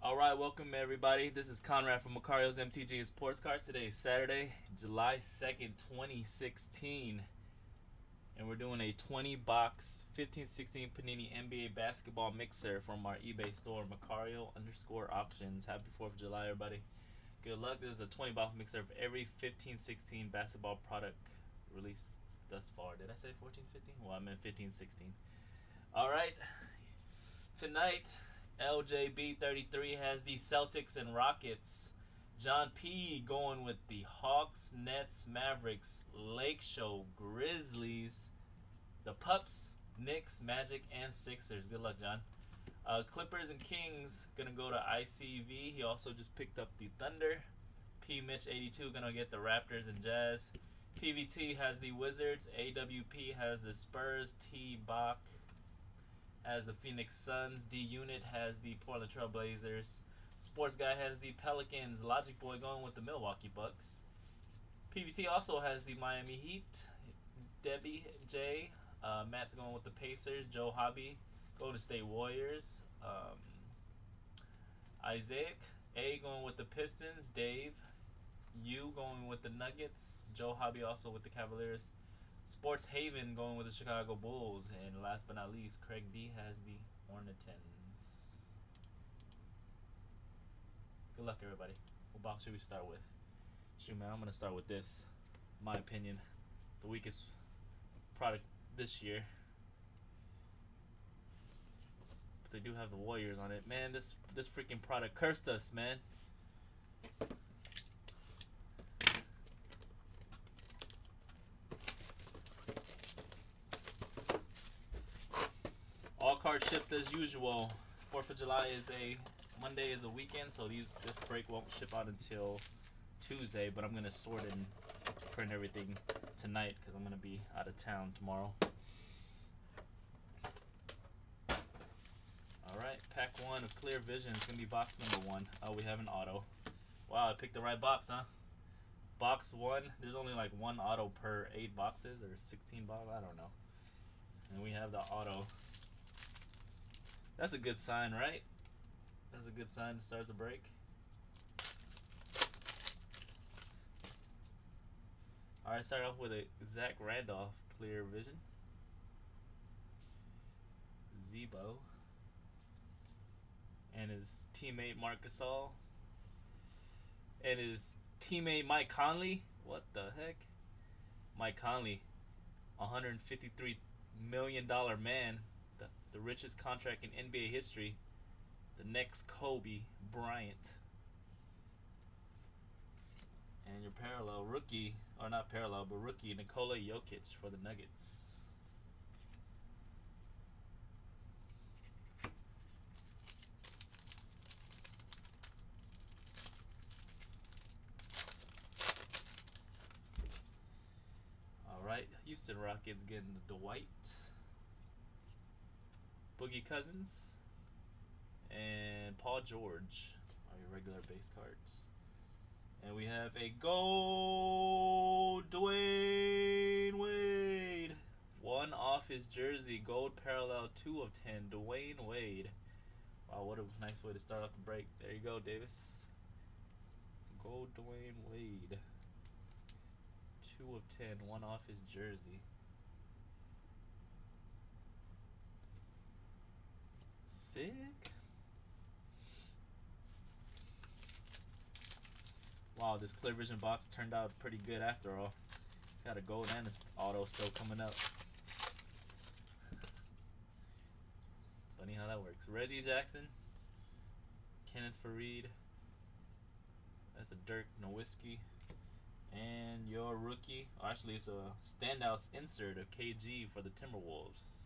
All right, welcome everybody. This is Conrad from Macario's MTG and Sports Cards. Today is Saturday, July 2nd, 2016. And we're doing a 20-box 15-16 Panini NBA basketball mixer from our eBay store, Macario_auctions. Happy 4th of July, everybody. Good luck. This is a 20-box mixer of every 15-16 basketball product released thus far. Did I say 14-15? Well, I meant 15-16. All right. Tonight, LJB33 has the Celtics and Rockets. John P going with the Hawks, Nets, Mavericks, Lake Show, Grizzlies, the Pups, Knicks, Magic, and Sixers. Good luck, John. Clippers and Kings gonna go to ICV. He also just picked up the Thunder. P Mitch 82 gonna get the Raptors and Jazz. PVT has the Wizards. AWP has the Spurs. T Bach has the Phoenix Suns. D Unit has the Portland Trail Blazers. Sports Guy has the Pelicans. Logic Boy going with the Milwaukee Bucks. PVT also has the Miami Heat. Debbie J. Matt's going with the Pacers. Joe Hobby, Golden State Warriors. Isaac A going with the Pistons. Dave U going with the Nuggets. Joe Hobby also with the Cavaliers. Sports Haven going with the Chicago Bulls. And last but not least, Craig D has the Hornetons. Good luck, everybody. What box should we start with? Shoot, man, I'm going to start with this. My opinion, the weakest product this year. But they do have the Warriors on it. Man, this freaking product cursed us, man. All cards shipped as usual. 4th of July is Monday is a weekend, so this break won't ship out until Tuesday, but I'm going to sort and print everything tonight because I'm going to be out of town tomorrow. Alright, pack 1 of Clear Vision. It's going to be box number 1. Oh, we have an auto. Wow, I picked the right box, huh? Box 1, there's only like one auto per 8 boxes or 16 boxes, I don't know. And we have the auto. That's a good sign, right? That's a good sign to start the break. Alright, start off with a Zach Randolph Clear Vision. Zebo. And his teammate Marc Gasol. And his teammate Mike Conley. What the heck? Mike Conley, $153 million man. The richest contract in NBA history. The next Kobe Bryant. And your parallel rookie, or not parallel, but rookie Nikola Jokic for the Nuggets. Alright, Houston Rockets getting the Dwight. Boogie Cousins. And Paul George are your regular base cards. And we have a gold Dwayne Wade. 1 off his jersey. Gold parallel 2 of 10. Dwayne Wade. Wow, what a nice way to start off the break. There you go, Davis. Gold Dwayne Wade. 2 of 10. 1 off his jersey. Sick. Wow, this Clear Vision box turned out pretty good after all. Got a gold and this auto still coming up. Funny how that works. Reggie Jackson, Kenneth Faried, that's a Dirk Nowitzki, and your rookie, oh, actually it's a standouts insert of KG for the Timberwolves.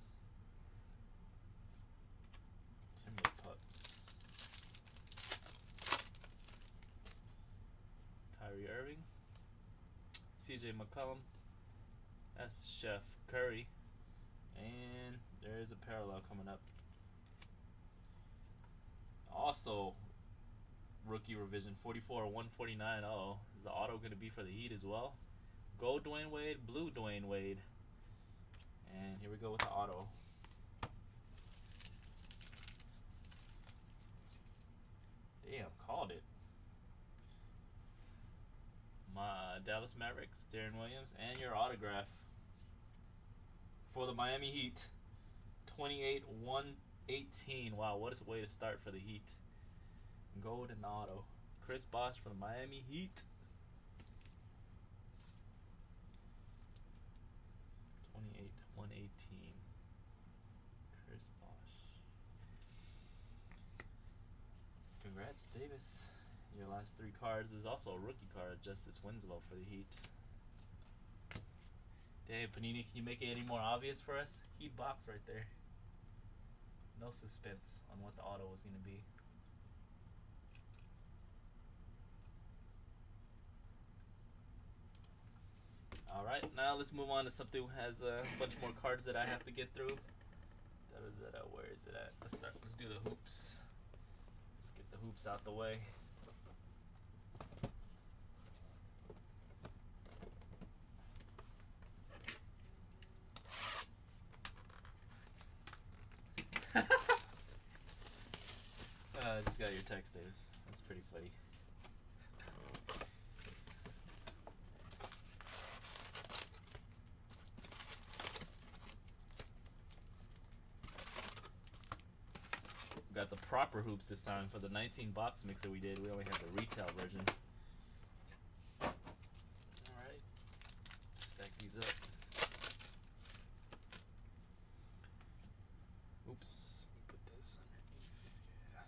Timber Pups. Kyrie Irving, CJ McCollum, that's Chef Curry, and there's a parallel coming up. Also, rookie revision 44/149. Oh, is the auto going to be for the Heat as well? Gold Dwayne Wade, blue Dwayne Wade, and here we go with the auto. Damn, called it. My Dallas Mavericks, Darren Williams, and your autograph for the Miami Heat. 28-118. Wow, what a way to start for the Heat. Golden auto. Chris Bosh for the Miami Heat. 28-118. Chris Bosh. Congrats, Davis. Your last 3 cards is also a rookie card, Justice Winslow for the Heat. Damn, Panini, can you make it any more obvious for us? Heat box right there. No suspense on what the auto was going to be. Alright, now let's move on to something that has a bunch more cards that I have to get through. Where is it at? Let's do the hoops. Let's get the hoops out the way. I just got your text, Davis. That's pretty funny. Got the proper hoops this time for the 19 box mix that we did. We only had the retail version. Alright. Stack these up. Oops. Let me put this underneath. Yeah.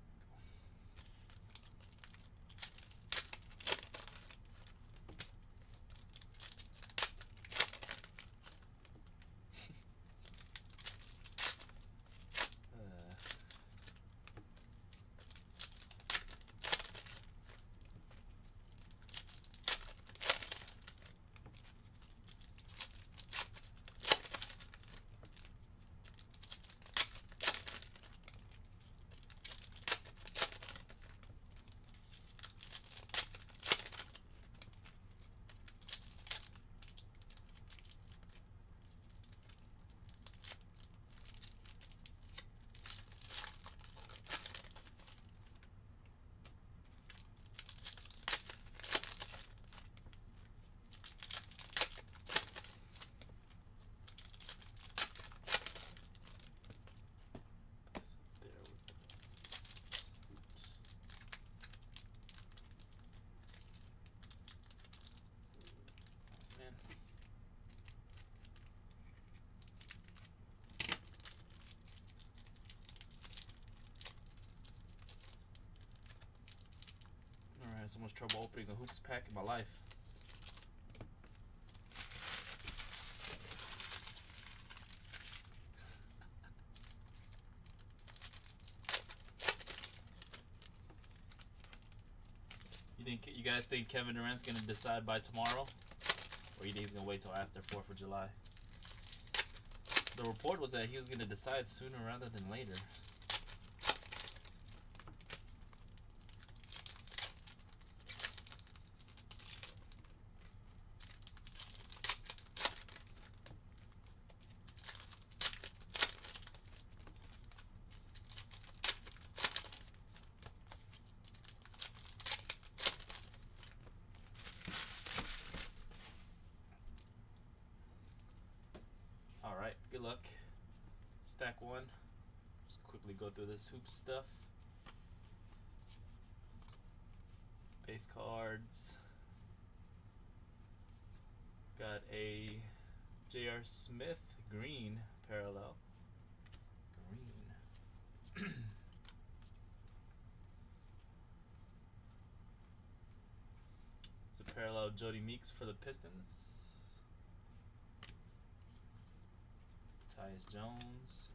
So much trouble opening a hoops pack in my life. You guys think Kevin Durant's gonna decide by tomorrow, or you think he's gonna wait till after 4th of July? The report was that he was gonna decide sooner rather than later. Alright, good luck. Stack 1. Just quickly go through this hoop stuff. Base cards. Got a J.R. Smith green parallel. Green. It's a parallel Jody Meeks for the Pistons. Tyus Jones.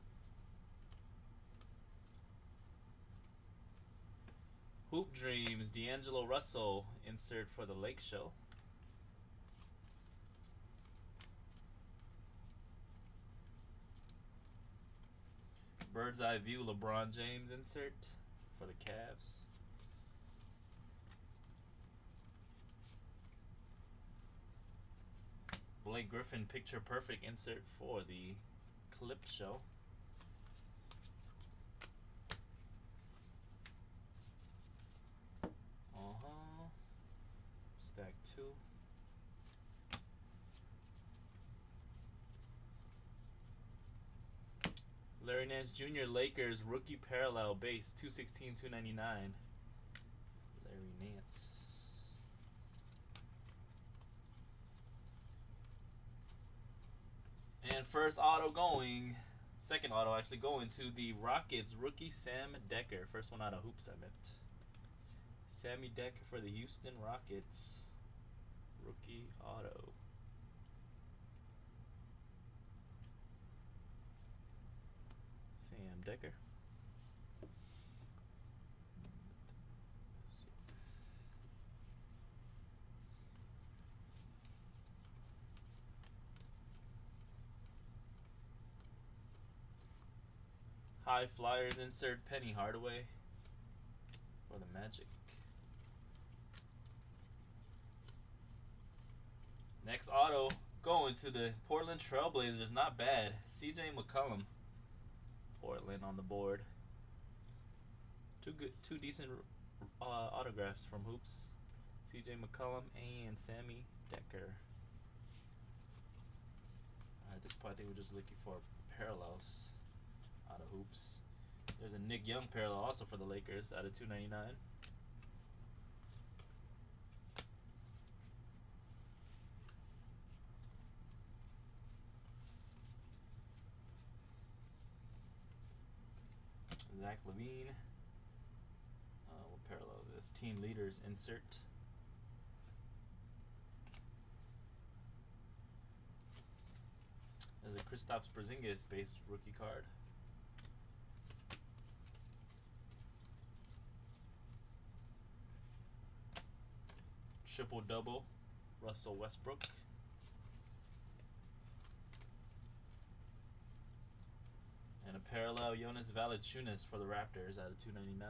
Hoop Dreams, D'Angelo Russell, insert for the Lake Show. Bird's Eye View, LeBron James, insert for the Cavs. Blake Griffin, Picture Perfect, insert for the Clip Show. Pack 2. Larry Nance Jr. Lakers rookie parallel base 216/299. Larry Nance. And first auto going, second auto actually going to the Rockets rookie Sam Dekker. First one out of Hoops, I meant. Sammy Dekker for the Houston Rockets. Rookie auto. Sam Dekker. High Flyers insert Penny Hardaway for the Magic. Next auto going to the Portland Trailblazers. Not bad. CJ McCollum. Portland on the board. Two decent autographs from Hoops. CJ McCollum and Sammy Dekker. At this point, I think we're just looking for parallels out of Hoops. There's a Nick Young parallel also for the Lakers out of 299. Zach LaVine. What parallel is this? Team leaders insert. There's a Kristaps Porzingis base rookie card. Triple double, Russell Westbrook. And a parallel Jonas Valanciunas for the Raptors out of 299.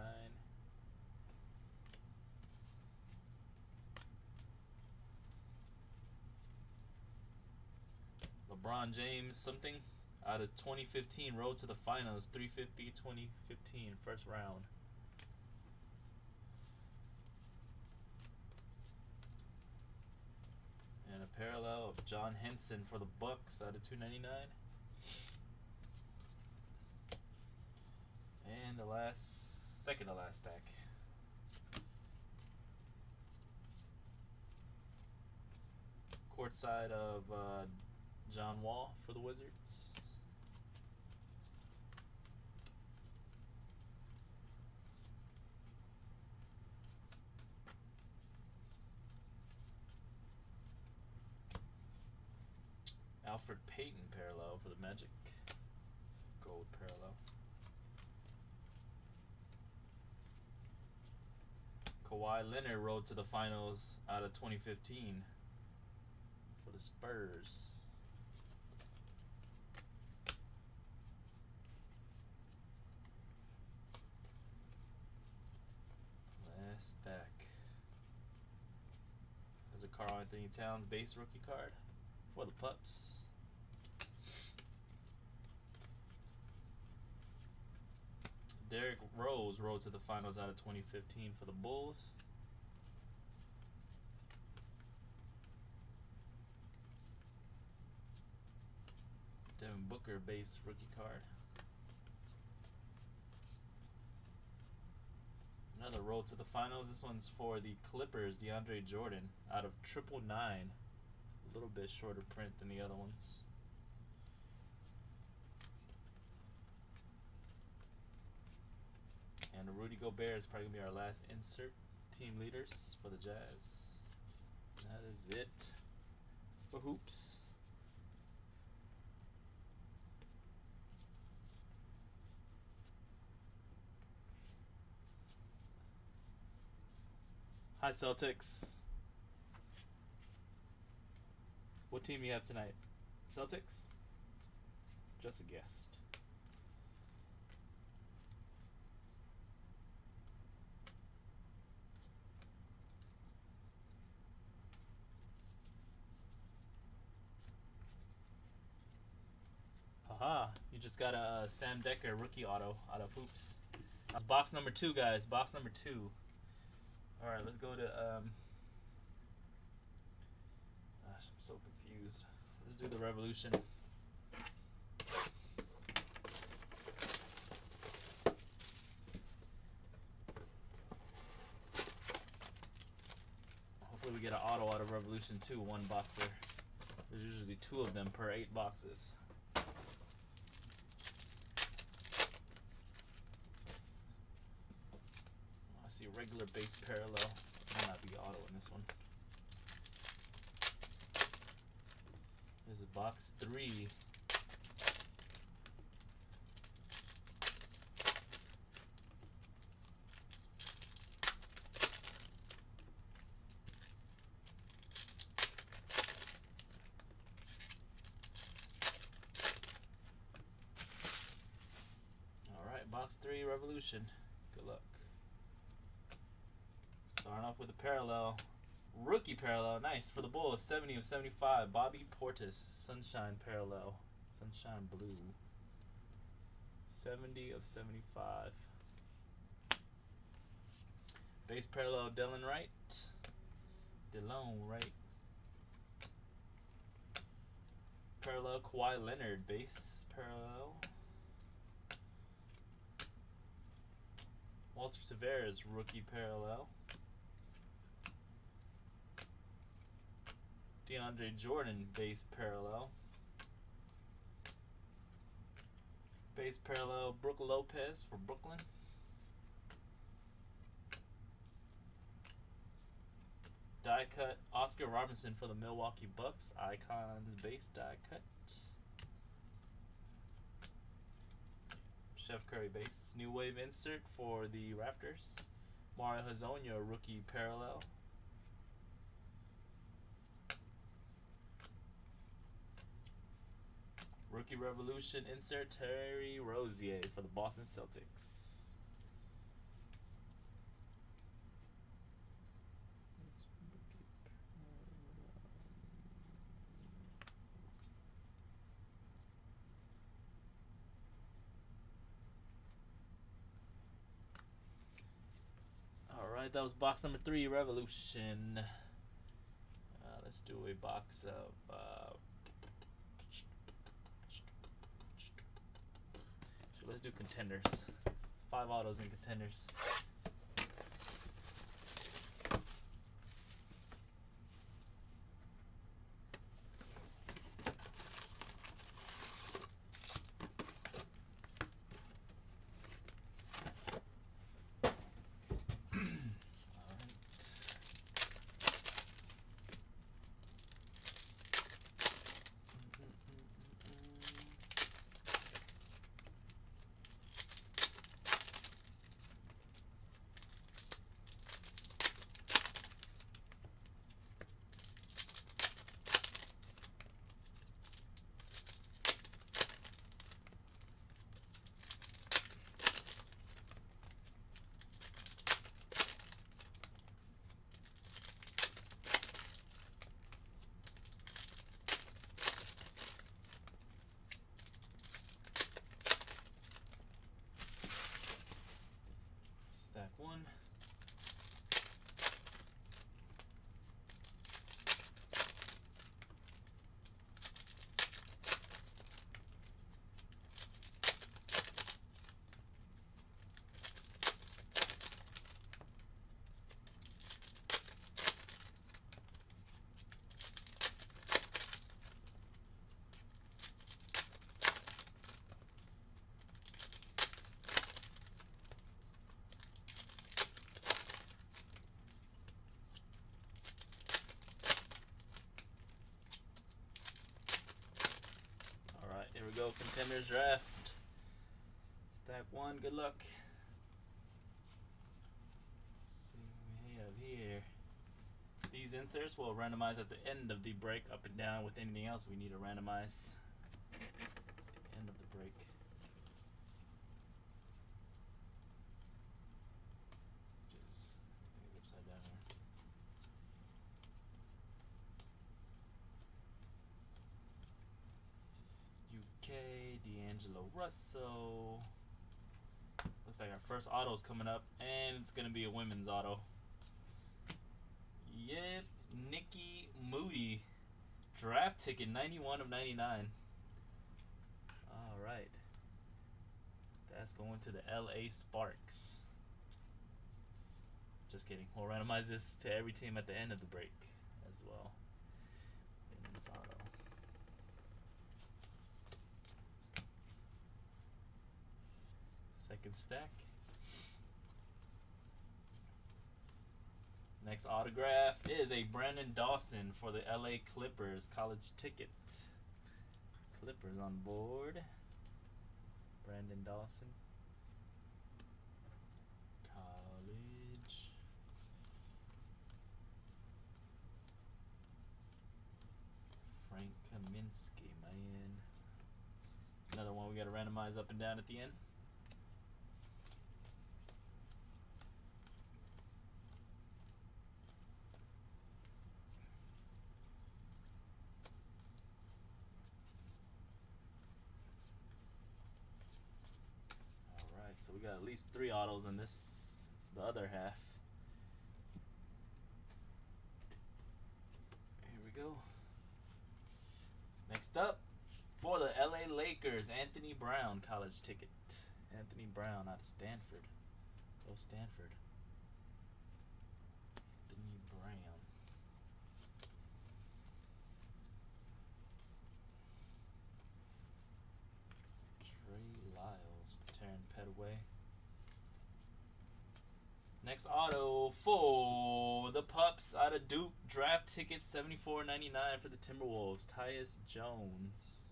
LeBron James something out of 2015 Road to the Finals 350 2015 first round. And a parallel of John Henson for the Bucks out of 299. And the second to last stack. Courtside of John Wall for the Wizards. Alfred Payton parallel for the Magic. Gold parallel. Kawhi Leonard Road to the Finals out of 2015 for the Spurs. Last stack. There's a Karl Anthony Towns base rookie card for the Pups. Derrick Rose Road to the Finals out of 2015 for the Bulls. Devin Booker base rookie card. Another Road to the Finals. This one's for the Clippers. DeAndre Jordan out of 999. A little bit shorter print than the other ones. And Rudy Gobert is probably going to be our last insert. Team leaders for the Jazz. That is it for Hoops. Hi, Celtics. What team you have tonight? Celtics? Just a guess. Haha, you just got a Sam Dekker rookie auto out of Hoops. That's box number 2, guys. Box number 2. Alright, let's go to confused. Let's do the Revolution. Hopefully we get an auto out of Revolution 2, one boxer. There's usually 2 of them per 8 boxes. I see regular base parallel, so it might not be auto in this one. This is box 3. Box 3 Revolution. Good luck. Starting off with a parallel. Rookie parallel. Nice for the Bulls. 70 of 75. Bobby Portis. Sunshine parallel. Sunshine blue. 70 of 75. Base parallel Delon Wright. Parallel Kawhi Leonard. Base parallel. Walter Severus, rookie parallel. DeAndre Jordan, base parallel. Base parallel, Brook Lopez for Brooklyn. Die cut, Oscar Robertson for the Milwaukee Bucks. Icons base die cut. Chef Curry base. New Wave insert for the Raptors. Mario Hezonja, rookie parallel. Rookie Revolution insert, Terry Rozier for the Boston Celtics. Alright, that was box number 3, Revolution. Let's do a box of let's do contenders. 5 autos in contenders. Stack 1. Here we go, contenders draft. Stack 1, good luck. Let's see what we have here. These inserts will randomize at the end of the break, up and down. With anything else, we need to randomize at the end of the break. Jesus, everything's upside down here. D'Angelo Russell. Looks like our first auto is coming up, and it's gonna be a women's auto. Yep, Nikki Moody, Draft ticket, 91 of 99. All right. That's going to the LA Sparks. Just kidding. We'll randomize this to every team at the end of the break as well. Women's auto. Second stack. Next autograph is a Brandon Dawson for the LA Clippers college ticket. Clippers on board. Brandon Dawson. College. Frank Kaminsky, man. Another one we got to randomize up and down at the end. So we got at least 3 autos in this, the other half. Here we go. Next up, for the LA Lakers, Anthony Brown college ticket. Anthony Brown out of Stanford. Go Stanford. Anthony Brown. Trey Lyles, Terran Petaway. Next auto for the Pups out of Duke. Draft ticket, $74.99 for the Timberwolves. Tyus Jones.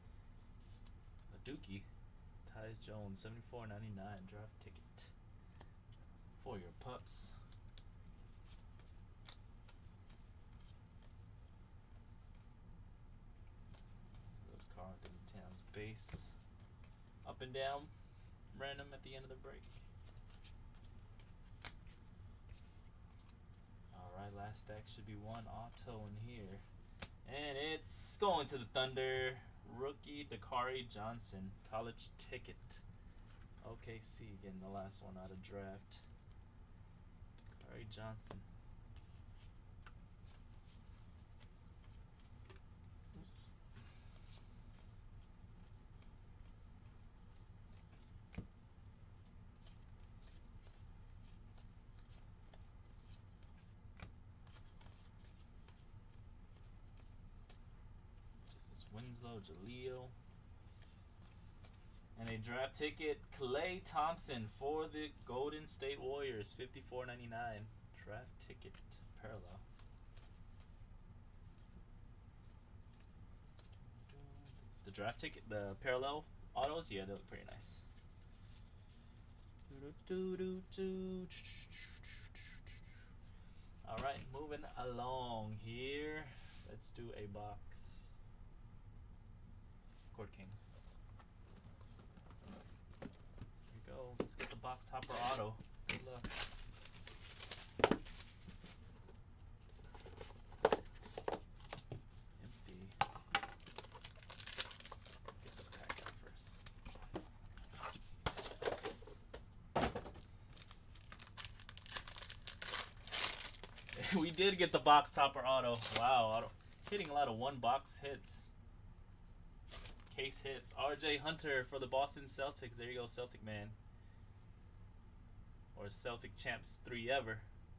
A Dookie. Tyus Jones, $74.99 draft ticket for your Pups. Those Karl-Anthony Towns base. Up and down, random at the end of the break. Alright, last stack should be one auto in here. And it's going to the Thunder. Rookie Dakari Johnson, college ticket. OKC getting the last one out of draft. Dakari Johnson. Winslow, Jaleel. And a draft ticket, Klay Thompson for the Golden State Warriors, $54.99. Draft ticket, parallel. The draft ticket, the parallel autos, yeah, they look pretty nice. Alright, moving along here. Let's do a box. Court Kings. Here we go. Let's get the box topper auto. Good luck. Empty. Get the pack out first. We did get the box topper auto. Wow, auto. Hitting a lot of one box hits. Case hits. RJ Hunter for the Boston Celtics. There you go, Celtic man. Or Celtic champs 3 ever.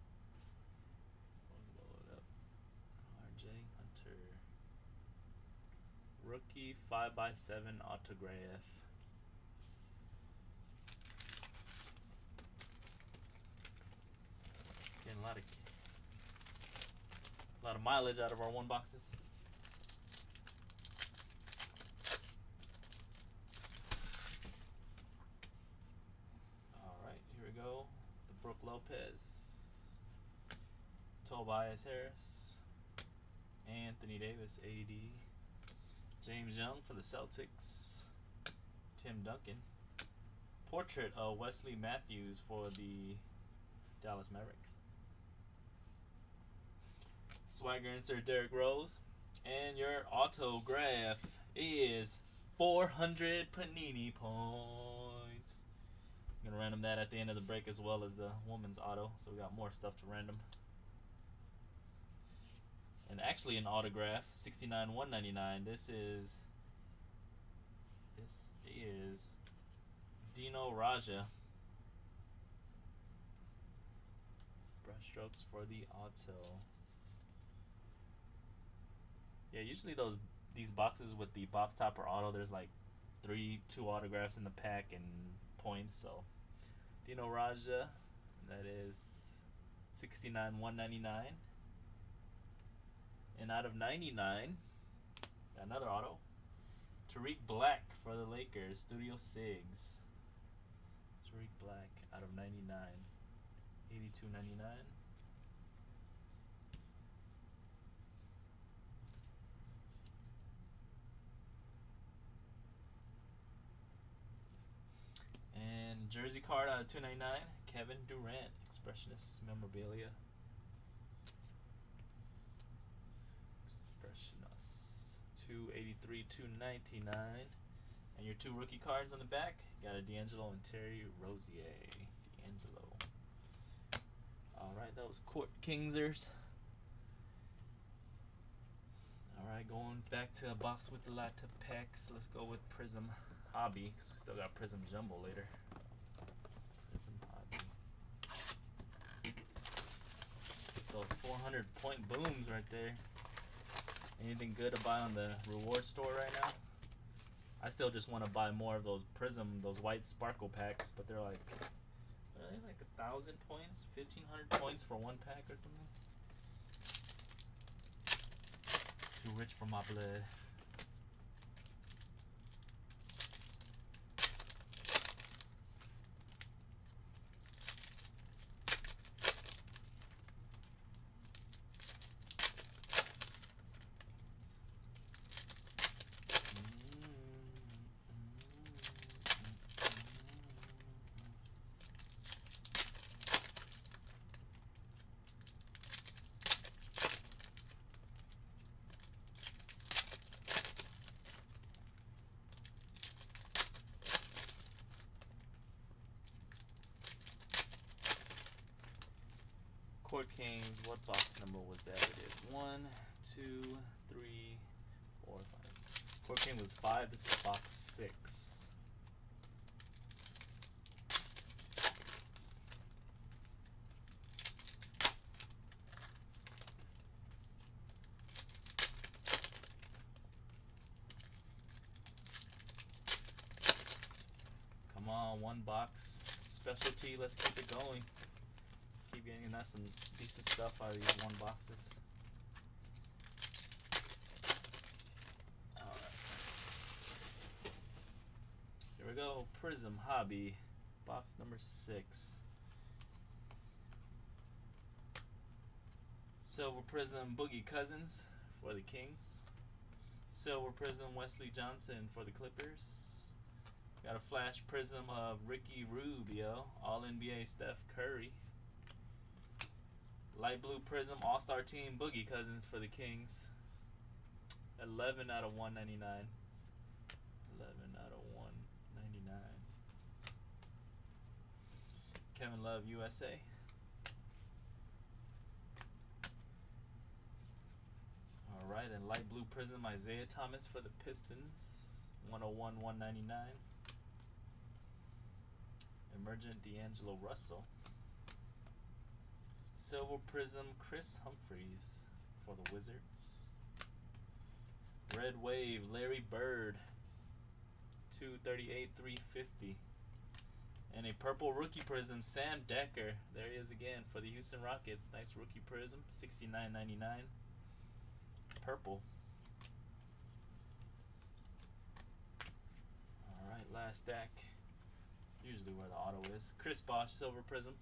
Load up. RJ Hunter. Rookie 5x7 autograph. Getting a lot of mileage out of our one boxes. Go. The Brook Lopez, Tobias Harris, Anthony Davis, AD, James Young for the Celtics, Tim Duncan, portrait of Wesley Matthews for the Dallas Mavericks, swagger insert Derrick Rose, and your autograph is 400 Panini points. I'm going to random that at the end of the break as well as the woman's auto. So we got more stuff to random. And actually an autograph, 69/199. This is Dino Raja. Brushstrokes for the auto. Yeah, usually these boxes with the box topper auto, there's like two autographs in the pack and points. So Dino Raja, that is 69/199. And out of 99, another auto, Tariq Black for the Lakers, Studio Sigs. Tariq Black out of 99, 82.99. And jersey card out of 299, Kevin Durant, Expressionist memorabilia. Expressionist 283/299. And your two rookie cards on the back, got a D'Angelo and Terry Rozier. D'Angelo. Alright, that was Court Kingsers. Alright, going back to a box with a lot of packs. Let's go with Prism Hobby, because we still got Prism Jumbo later. Prism Hobby. Those 400-point booms right there. Anything good to buy on the reward store right now? I still just want to buy more of those Prism, those white sparkle packs, but they're like, are they like 1,000 points, 1,500 points for one pack or something? Too rich for my blood. Court Kings, what box number was that? It is 1, 2, 3, 4, 5. Court King was 5. This is box 6. Come on, one box specialty. Let's keep it going. Keep getting us some decent stuff out of these one boxes. Alright. Here we go. Prism Hobby. Box number 6. Silver Prism Boogie Cousins for the Kings. Silver Prism Wesley Johnson for the Clippers. Got a Flash Prism of Ricky Rubio. All-NBA Steph Curry. Light Blue Prism All-Star Team Boogie Cousins for the Kings. 11 out of 199. 11 out of 199. Kevin Love USA. Alright, and Light Blue Prism Isaiah Thomas for the Pistons. 101/199. Emergent D'Angelo Russell. Silver Prism Chris Humphries for the Wizards. Red Wave Larry Bird 238/350. And a purple rookie prism Sam Decker. There he is again for the Houston Rockets. Nice rookie prism, 69.99. Purple. Alright, last stack. Usually where the auto is. Chris Bosh silver prism.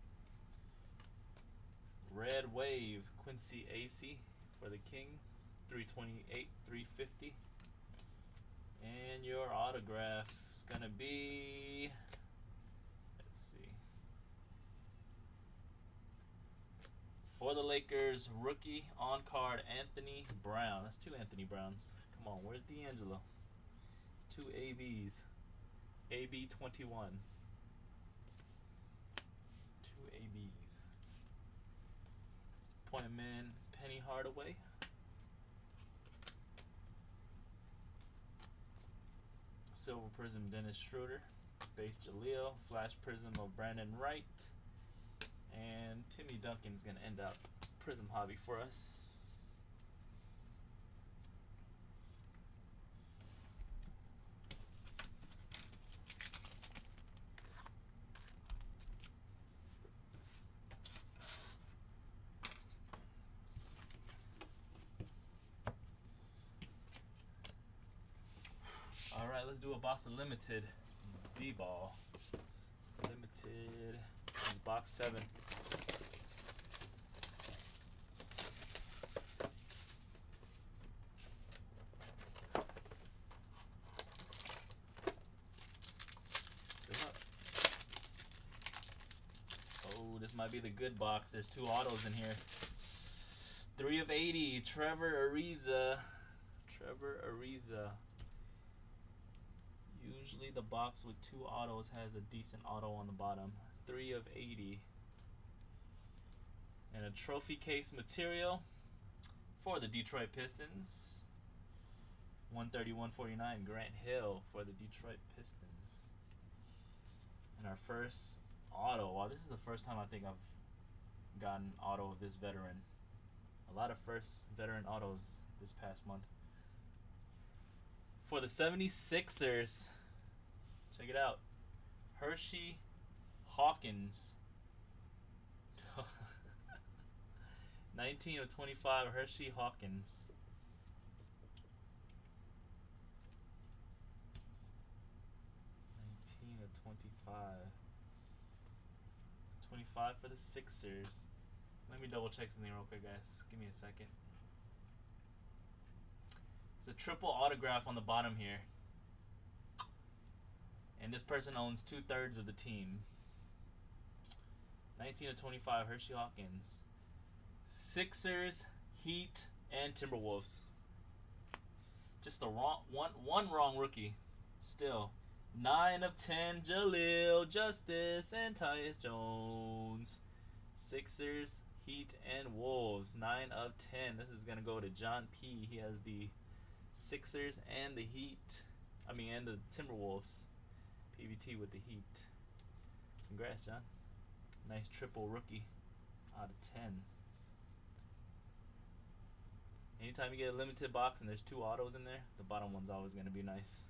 Red Wave Quincy Acey for the Kings, 328/350. And your autograph is gonna be, let's see, for the Lakers, rookie on card Anthony Brown. That's 2 Anthony Browns. Come on, where's D'Angelo? 2 ABs. AB 21. 2 ABs. Point man Penny Hardaway Silver Prism Dennis Schroeder. Base Jaleel. Flash Prism of Brandon Wright. And Timmy Duncan's going to end up Prism Hobby for us. Alright, let's do a box of limited D-ball. Limited. This is box 7. Oh, this might be the good box. There's 2 autos in here. 3 of 80. Trevor Ariza. Trevor Ariza. Usually the box with 2 autos has a decent auto on the bottom. 3 of 80. And a trophy case material for the Detroit Pistons. 130/149 Grant Hill for the Detroit Pistons. And our first auto. Wow, this is the first time I think I've gotten an auto of this veteran. A lot of first veteran autos this past month. For the 76ers, check it out. Hershey Hawkins. 19 of 25, Hershey Hawkins. of 25. 25 for the Sixers. Let me double check something real quick, guys. Give me a second. It's a triple autograph on the bottom here. And this person owns 2/3 of the team. 19 of 25, Hershey Hawkins. Sixers, Heat, and Timberwolves. Just a one wrong rookie. Still. 9 of 10, Jaleel, Justice, and Tyus Jones. Sixers, Heat, and Wolves. 9 of 10. This is going to go to John P. He has the Sixers and the Heat. And the Timberwolves. PVT with the Heat. Congrats, John. Nice triple rookie out of 10. Anytime you get a limited box and there's 2 autos in there, the bottom one's always going to be nice.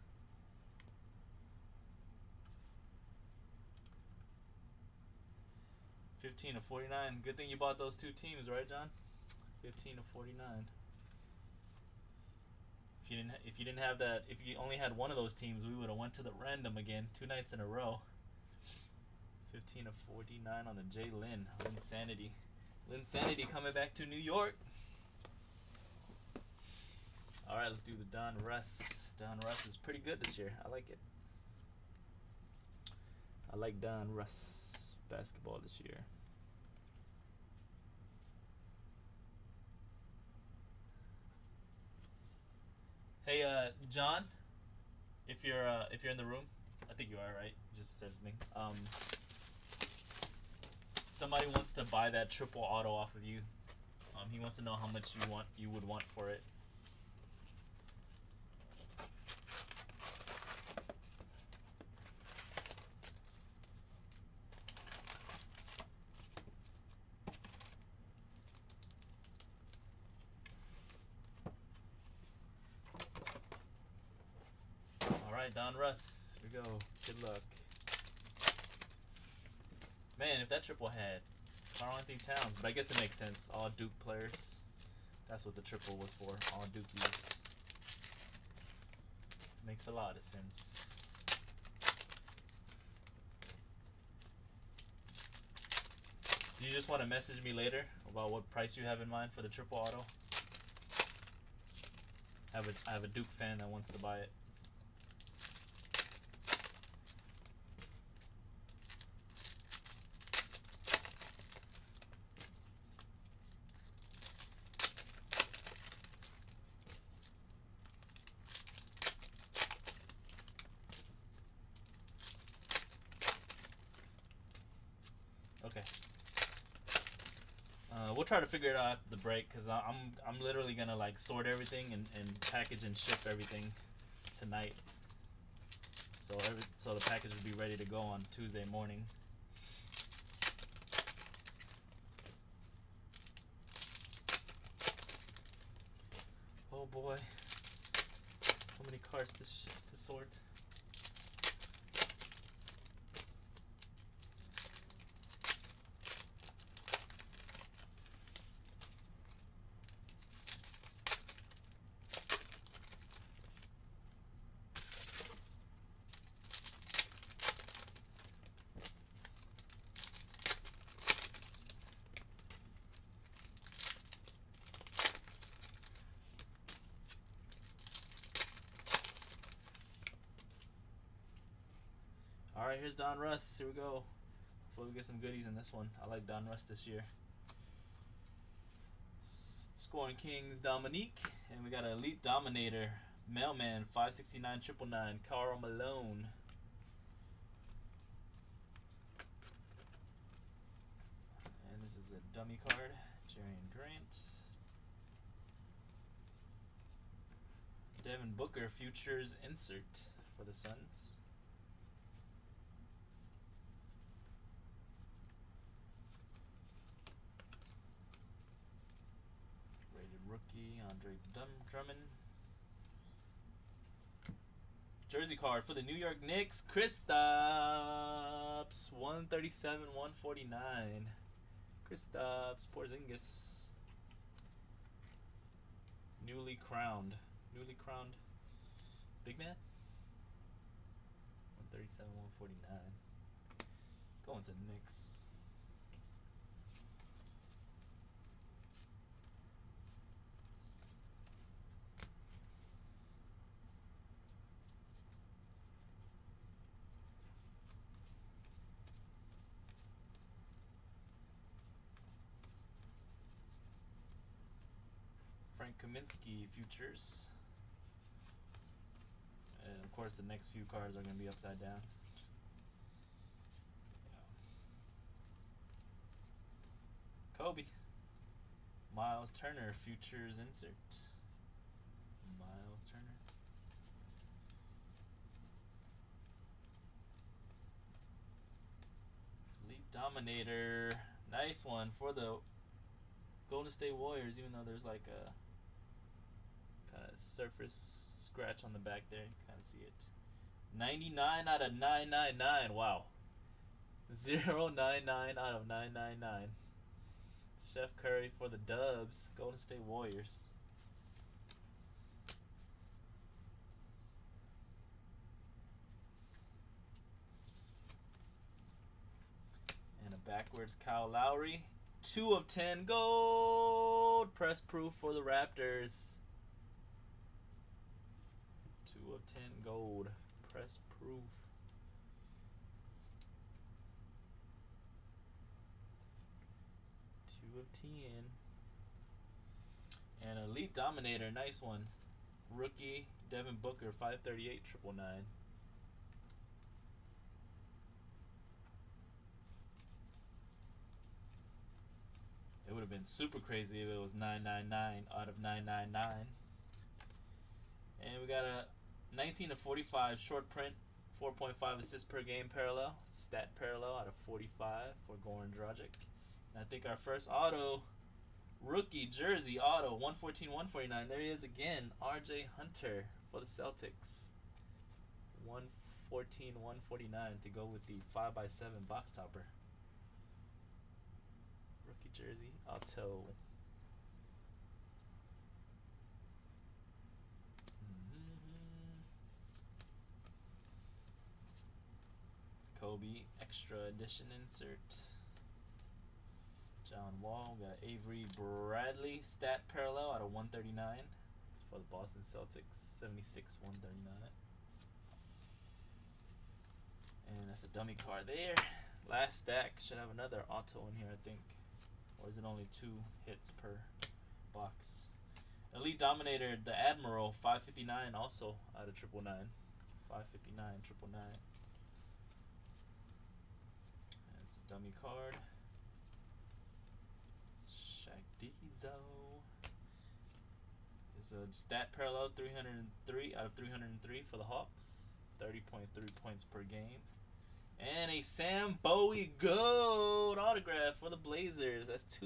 $15 of 49. Good thing you bought those 2 teams, right, John? 15 of 49. If you didn't have that, if you only had one of those teams, we would have went to the random again 2 nights in a row. 15 of 49 on the Jay Lynn. Linsanity. Linsanity coming back to New York. All right, let's do the Don Russ. Don Russ is pretty good this year. I like it. I like Don Russ basketball this year. Hey, John, if you're in the room, I think you are, right? You just said something. Somebody wants to buy that triple auto off of you. He wants to know how much you would want for it. Alright, Don Russ. Here we go. Good luck. Man, if that triple had Karl-Anthony Towns, but I guess it makes sense. All Duke players. That's what the triple was for. All Dukies. Makes a lot of sense. Do you just want to message me later about what price you have in mind for the triple auto? I have a Duke fan that wants to buy it. Okay. We'll try to figure it out after the break, because I'm literally gonna like sort everything and package and ship everything tonight. so the package will be ready to go on Tuesday morning. Oh boy, so many cards to sort. Alright, here's Donruss. Here we go. Hopefully we get some goodies in this one. I like Donruss this year. Scoring Kings, Dominique. And we got an Elite Dominator. Mailman, 569 999. Karl Malone. And this is a dummy card. Jerian Grant. Devin Booker, Futures Insert for the Suns. Rookie Andre Drummond. Jersey card for the New York Knicks, Kristaps, 137/149. Kristaps Porzingis, newly crowned big man. 137/149. Going to Knicks. Frank Kaminsky Futures. And of course the next few cards are going to be upside down. Yeah. Kobe. Miles Turner Futures Insert. Miles Turner. Elite Dominator. Nice one for the Golden State Warriors, even though there's like a kind of surface scratch on the back there. You kind of see it. 99 out of 999. Wow. 099 out of 999. Steph Curry for the Dubs. Golden State Warriors. And a backwards Kyle Lowry. 2 of 10 gold. Press proof for the Raptors. 2 of 10 gold. Press proof. Of 10. And Elite Dominator, nice one. Rookie Devin Booker, 538 999. It would have been super crazy if it was 999 out of 999. And we got a 19 of 45 short print, 4.5 assists per game parallel, stat parallel out of 45 for Goran Dragic. And I think our first auto, rookie jersey auto, 114/149. There he is again, R.J. Hunter for the Celtics. 114/149 to go with the 5x7 box topper. Rookie jersey auto. Kobe extra edition insert. John Wall, got Avery Bradley stat parallel out of 139 for the Boston Celtics, 76/139. And that's a dummy card there. Last stack should have another auto in here, I think. Or is it only 2 hits per box? Elite Dominator, the Admiral, 559 also out of 999. 559 999. That's a dummy card. Shagdizo is a stat parallel 303 out of 303 for the Hawks. 30.3 points per game. And a Sam Bowie gold autograph for the Blazers. That's 2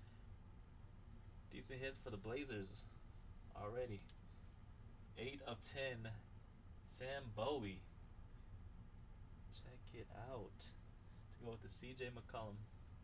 decent hits for the Blazers already. 8 of 10. Sam Bowie. Check it out. To go with the CJ McCollum.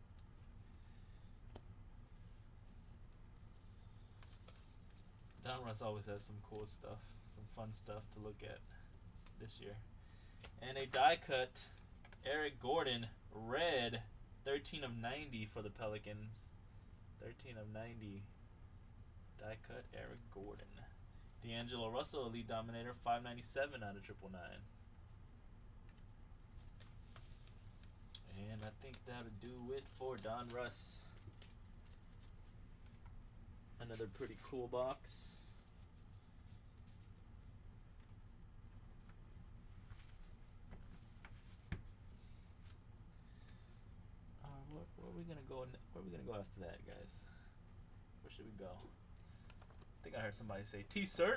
Donruss always has some cool stuff, some fun stuff to look at this year. And a die cut, Eric Gordon, red, 13 of 90 for the Pelicans. 13 of 90. Die cut, Eric Gordon. D'Angelo Russell, Elite Dominator, 597 out of 999. And I think that'll do it for Donruss. Another pretty cool box. Where are we gonna go? Where are we gonna go after that, guys? Where should we go? I think I heard somebody say T-Cert.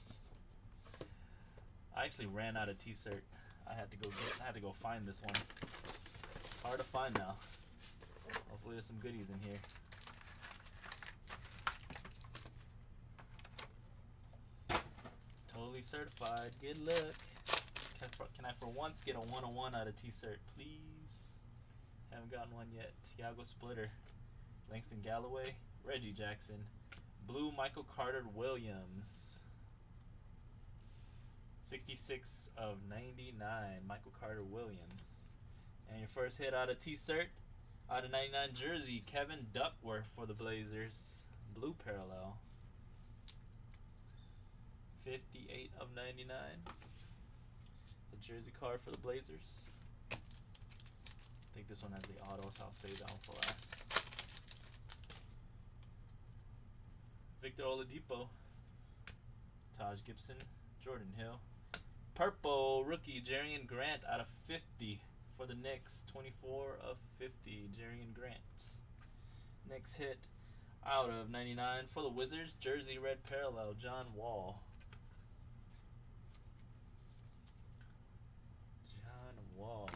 I actually ran out of T-Cert. I had to go find this one. It's hard to find now. Hopefully there's some goodies in here. Totally certified. Good luck. Can I for once get a 101 out of T-Cert, please? Haven't gotten one yet. Tiago Splitter. Langston Galloway. Reggie Jackson. Blue Michael Carter Williams. 66 of 99. Michael Carter Williams. And your first hit out of T-Cert. Out of 99 jersey. Kevin Duckworth for the Blazers. Blue parallel. 58 of 99. It's a jersey card for the Blazers. I think this one has the auto, so I'll save that one for last. Victor Oladipo. Taj Gibson. Jordan Hill. Purple rookie Jerian Grant out of 50 for the Knicks. 24 of 50. Jerian Grant. Next hit out of 99 for the Wizards. Jersey red parallel John Wall. Wall.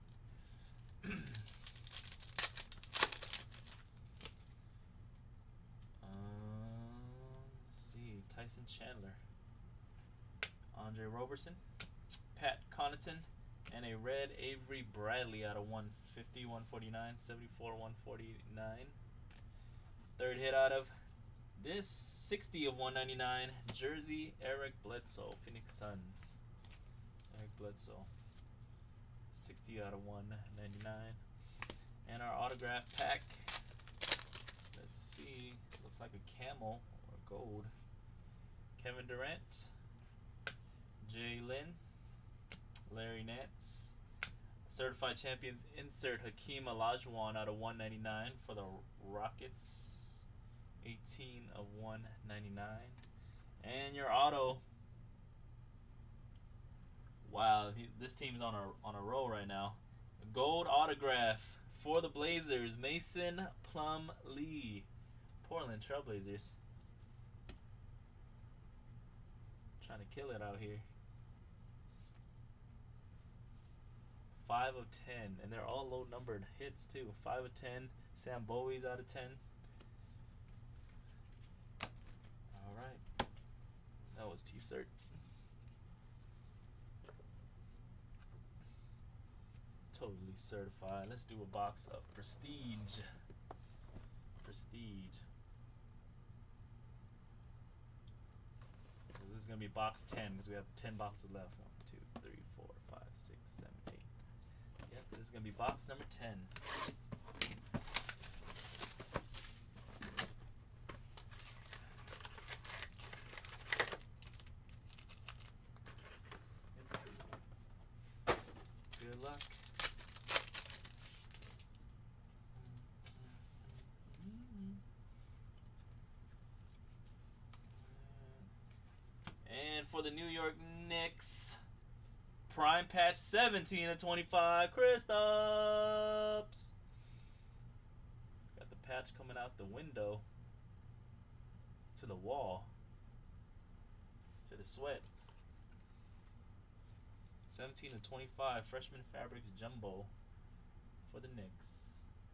Let's see. Tyson Chandler. Andre Roberson. Pat Connaughton. And a red Avery Bradley out of 150, 149, 74, 149. Third hit out of this 60 of 199. Jersey Eric Bledsoe. Phoenix Suns. Eric Bledsoe. 60 out of 199. And our autograph pack. Let's see. Looks like a camel or gold. Kevin Durant. Jay Lynn. Larry Nance. Certified Champions insert Hakeem Olajuwon out of 199 for the Rockets. 18 of 199. And your auto. Wow, this team's on a roll right now. A gold autograph for the Blazers, Mason Plumlee. Portland Trailblazers. Trying to kill it out here. 5 of 10, and they're all low numbered hits too. 5 of 10. Sam Bowie's out of 10. All right, that was T-Cert. Totally certified. Let's do a box of Prestige. Prestige. This is gonna be box 10 because we have 10 boxes left. 1, 2, 3, 4, 5, 6, 7, 8. Yep, this is gonna be box number 10. Good luck. And for the New York Knicks, prime patch 17 of 25, Kristaps. Got the patch coming out the window to the wall, to the sweat. 17 to 25, Freshman Fabrics Jumbo for the Knicks.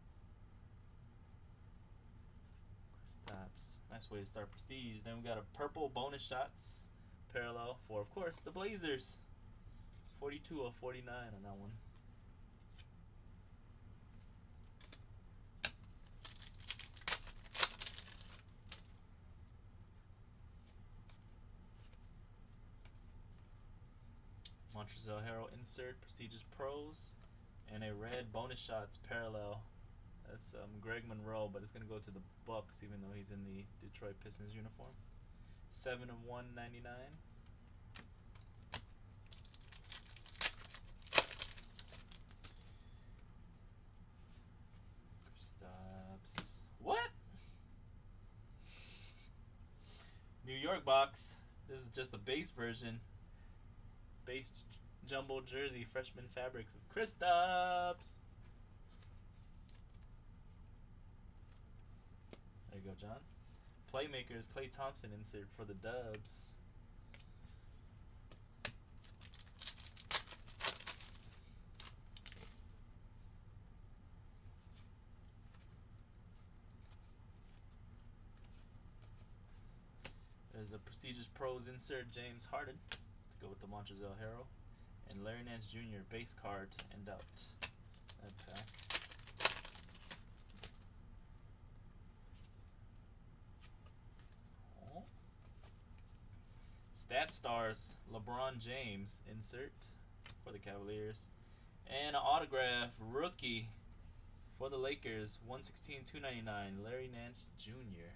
Stops. Nice way to start Prestige. Then we got a purple bonus shots parallel for, of course, the Blazers. 42 of 49 on that one. Montrezl Harrell insert, prestigious pros, and a red bonus shots parallel. That's Greg Monroe, but it's gonna go to the Bucks, even though he's in the Detroit Pistons uniform. 7 of 199. Stops. What? New York box. This is just the base version. Base jumbo jersey, Freshman Fabrics of Kristaps. There you go, John. Playmakers, Klay Thompson insert for the Dubs. There's a prestigious pros insert, James Harden. Let's go with the Montrezl Harrell. And Larry Nance Jr. base card to end out that pack. Oh. Stat Stars, LeBron James insert for the Cavaliers. And an autograph rookie for the Lakers, 116/299, Larry Nance Jr.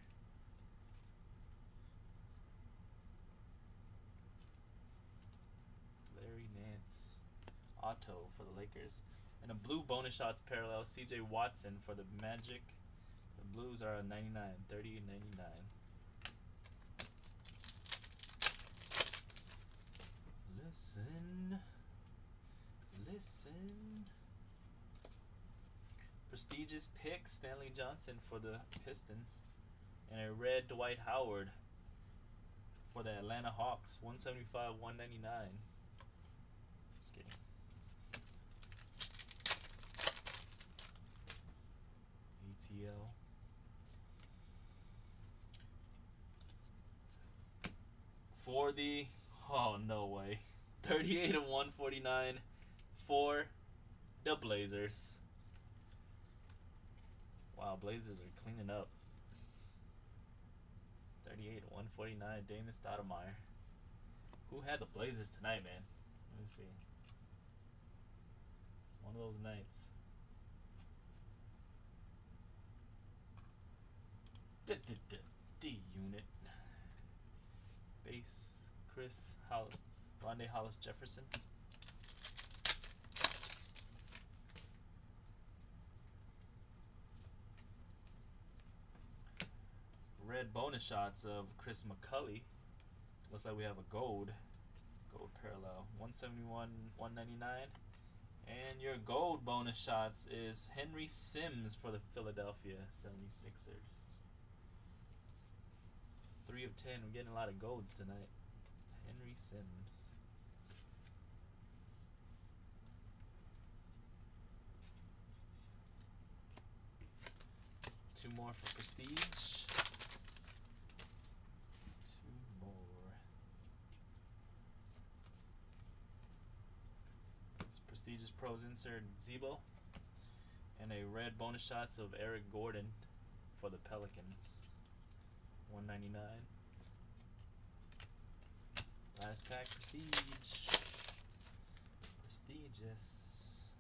Auto for the Lakers. And a blue bonus shots parallel, CJ Watson for the Magic. The Blues are a 99, 30 99. Listen. Prestigious pick, Stanley Johnson for the Pistons. And a red Dwight Howard for the Atlanta Hawks, 175/199. Just kidding. ATL. For the, oh no way, 38 of 149 for the Blazers. Wow, Blazers are cleaning up. 38 of 149, Damon Stoudemire. Who had the Blazers tonight, man? Let me see. It's one of those nights. D-Unit. Base, Chris Rondae Hollis Jefferson. Red bonus shots of Chris McCulley. Looks like we have a gold parallel, 171/199. And your gold bonus shots is Henry Sims for the Philadelphia 76ers. 3 of 10. We're getting a lot of golds tonight. Henry Sims. Two more for Prestige. Two more. This Prestigious Pros insert Zebo. And a red bonus shots of Eric Gordon for the Pelicans. 199. Last pack, Prestige. Prestigious.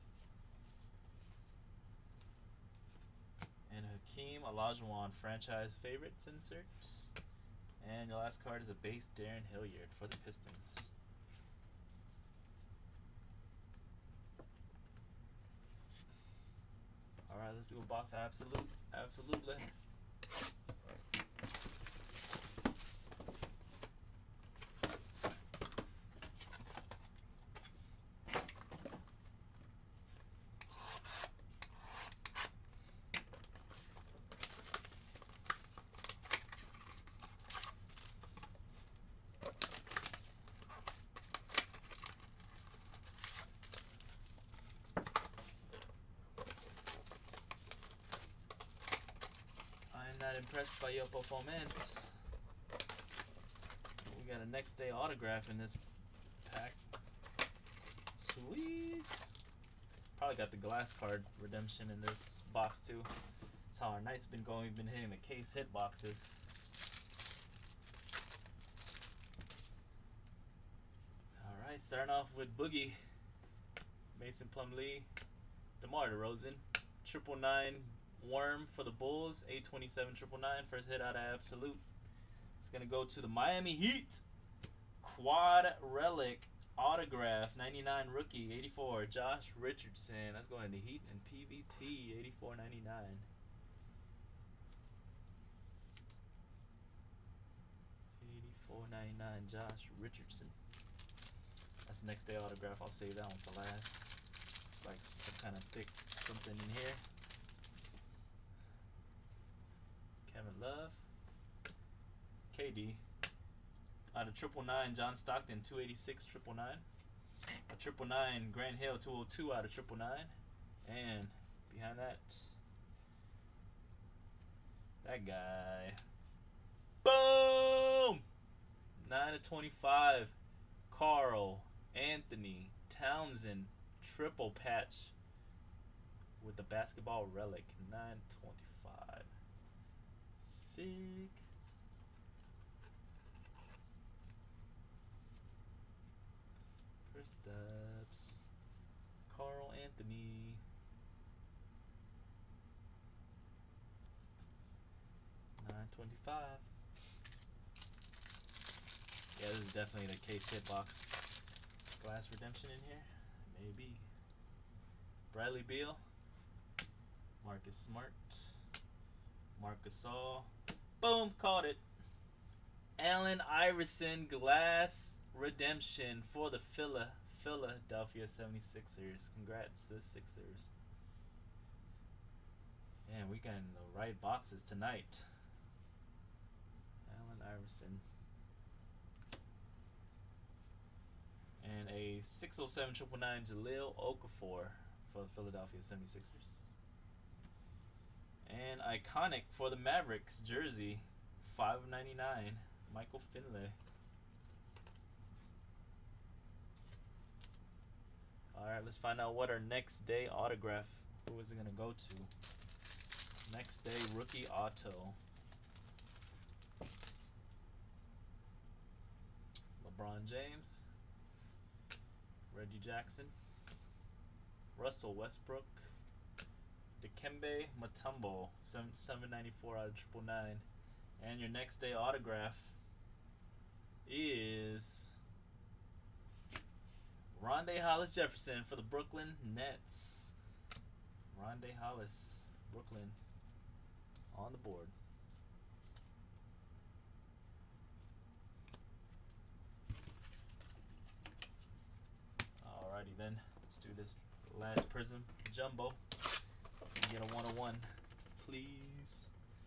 And Hakeem Olajuwon franchise favorites inserts. And your last card is a base Darren Hilliard for the Pistons. Alright, let's do a box absolutely. not impressed by your performance. We got a next day autograph in this pack. Sweet. Probably got the glass card redemption in this box too. That's how our night's been going. We've been hitting the case hit boxes. Alright, starting off with Boogie. Mason Plumlee. DeMar DeRozan. 999 Worm for the Bulls. 827 999. First hit out of Absolute. It's going to go to the Miami Heat. Quad Relic Autograph. 99 Rookie. 84 Josh Richardson. That's going to Heat and PVT. 84.99. $84.99 Josh Richardson. That's the next day autograph. I'll save that one for last. It's like some kind of thick something in here. Kevin Love. KD. Out of 999 John Stockton. 286 999. A 999 Grant Hill. 202 out of 999. And behind that, that guy. Boom! 9 of 25. Carl Anthony Townsend triple patch with the basketball relic. 925. Sick. Kristaps. Carl Anthony. $9.25. Yeah, this is definitely the case hit box. Glass redemption in here? Maybe. Bradley Beal. Marcus Smart. Marcus Gasol. Boom! Caught it. Allen Iverson glass redemption for the Philadelphia 76ers. Congrats to the Sixers. Man, we got in the right boxes tonight. Allen Iverson. And a 607 999 Jahlil Okafor for the Philadelphia 76ers. And iconic for the Mavericks jersey, $5.99 Michael Finley. Alright, let's find out what our next day autograph, who is it going to go to? Next day rookie auto. LeBron James. Reggie Jackson. Russell Westbrook. Dikembe Mutombo. 794 out of 999. And your next day autograph is Rondae Hollis Jefferson for the Brooklyn Nets. Rondae Hollis, Brooklyn, on the board. Alrighty then, let's do this last Prism Jumbo. Get a 101, please.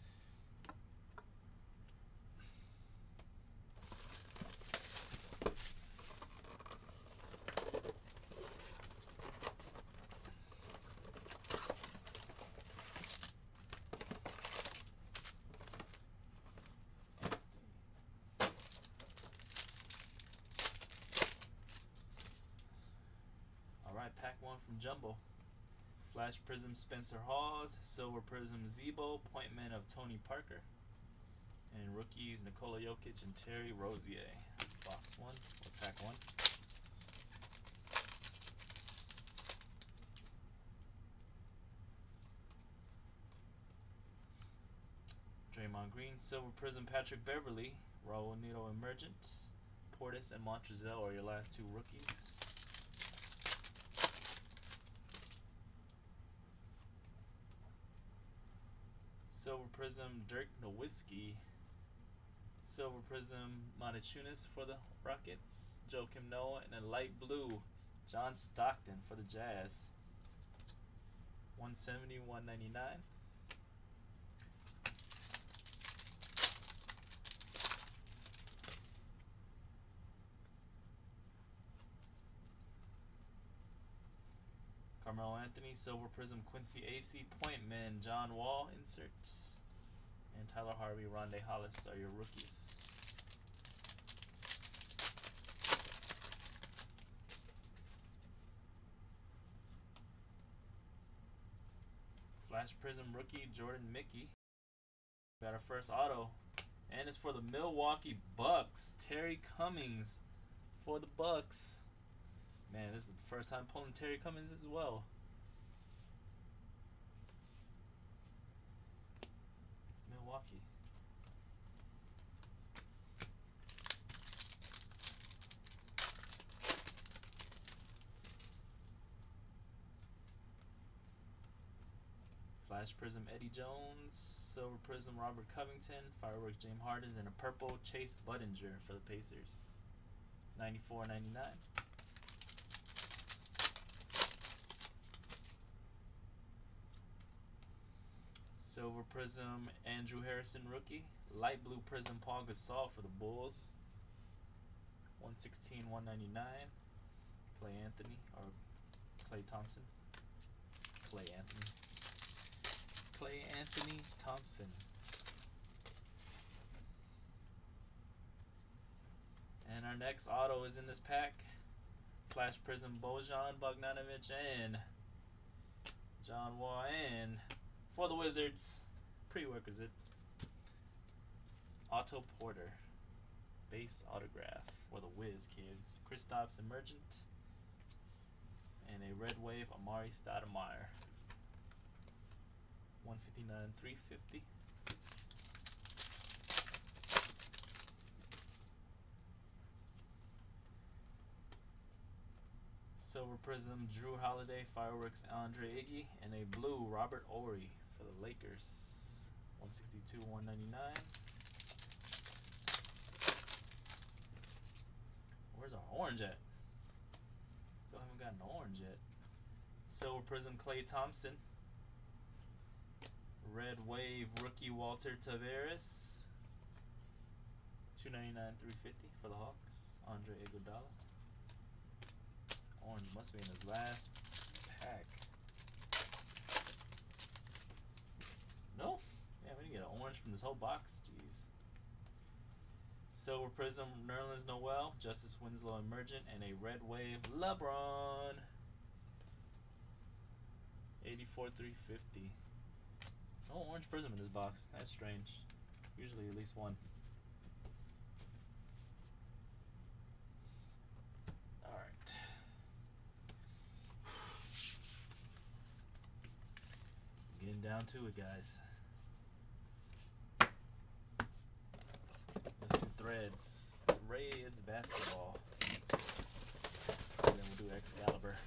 Alright, pack one from Jumbo. Flash Prism Spencer Hawes, Silver Prism Zebo, appointment of Tony Parker, and rookies Nikola Jokic and Terry Rozier. Box one, or pack one. Draymond Green, Silver Prism Patrick Beverly, Raul Neto Emergent, Portis and Montrezl are your last two rookies. Silver Prism Dirk Nowitzki. Silver Prism Montechunas for the Rockets. Joakim Noah. And a light blue John Stockton for the Jazz. 170, 199. Carmelo Anthony, Silver Prism Quincy AC, Point Man, John Wall inserts, And Tyler Harvey, Rondae Hollis are your rookies. Flash Prism rookie, Jordan Mickey. Got our first auto. And it's for the Milwaukee Bucks. Terry Cummings for the Bucks. Man, this is the first time pulling Terry Cummings as well. Milwaukee. Flash Prism Eddie Jones, Silver Prism Robert Covington, Fireworks James Harden, and a purple Chase Budinger for the Pacers. 94.99. Silver Prism Andrew Harrison rookie, Light Blue Prism Paul Gasol for the Bulls. 116/199. Clay Anthony or Clay Thompson. Clay Anthony Thompson. And our next auto is in this pack. Flash Prism Bojan Bogdanovic and John Wall. And for the Wizards, prerequisite, Otto Porter. Base autograph for the Wiz kids. Kristaps Emergent. And a red wave Amari Stoudemire. 159/350. Silver Prism Drew Holiday, Fireworks Andre Iggy, and a blue Robert Horry for the Lakers. 162/199. Where's our orange at? Still haven't gotten an orange yet. Silver Prism Klay Thompson. Red Wave rookie Walter Tavares. 299/350 for the Hawks. Andre Iguodala. Orange must be in his last pack. No? Yeah, we didn't get an orange from this whole box. Jeez. Silver Prism Nerlens Noel, Justice Winslow Emergent, and a red wave LeBron. 84/350. No orange prism in this box. That's strange. Usually at least one. Alright. Getting down to it, guys. Let's do threads. Threads basketball. And then we'll do Excalibur.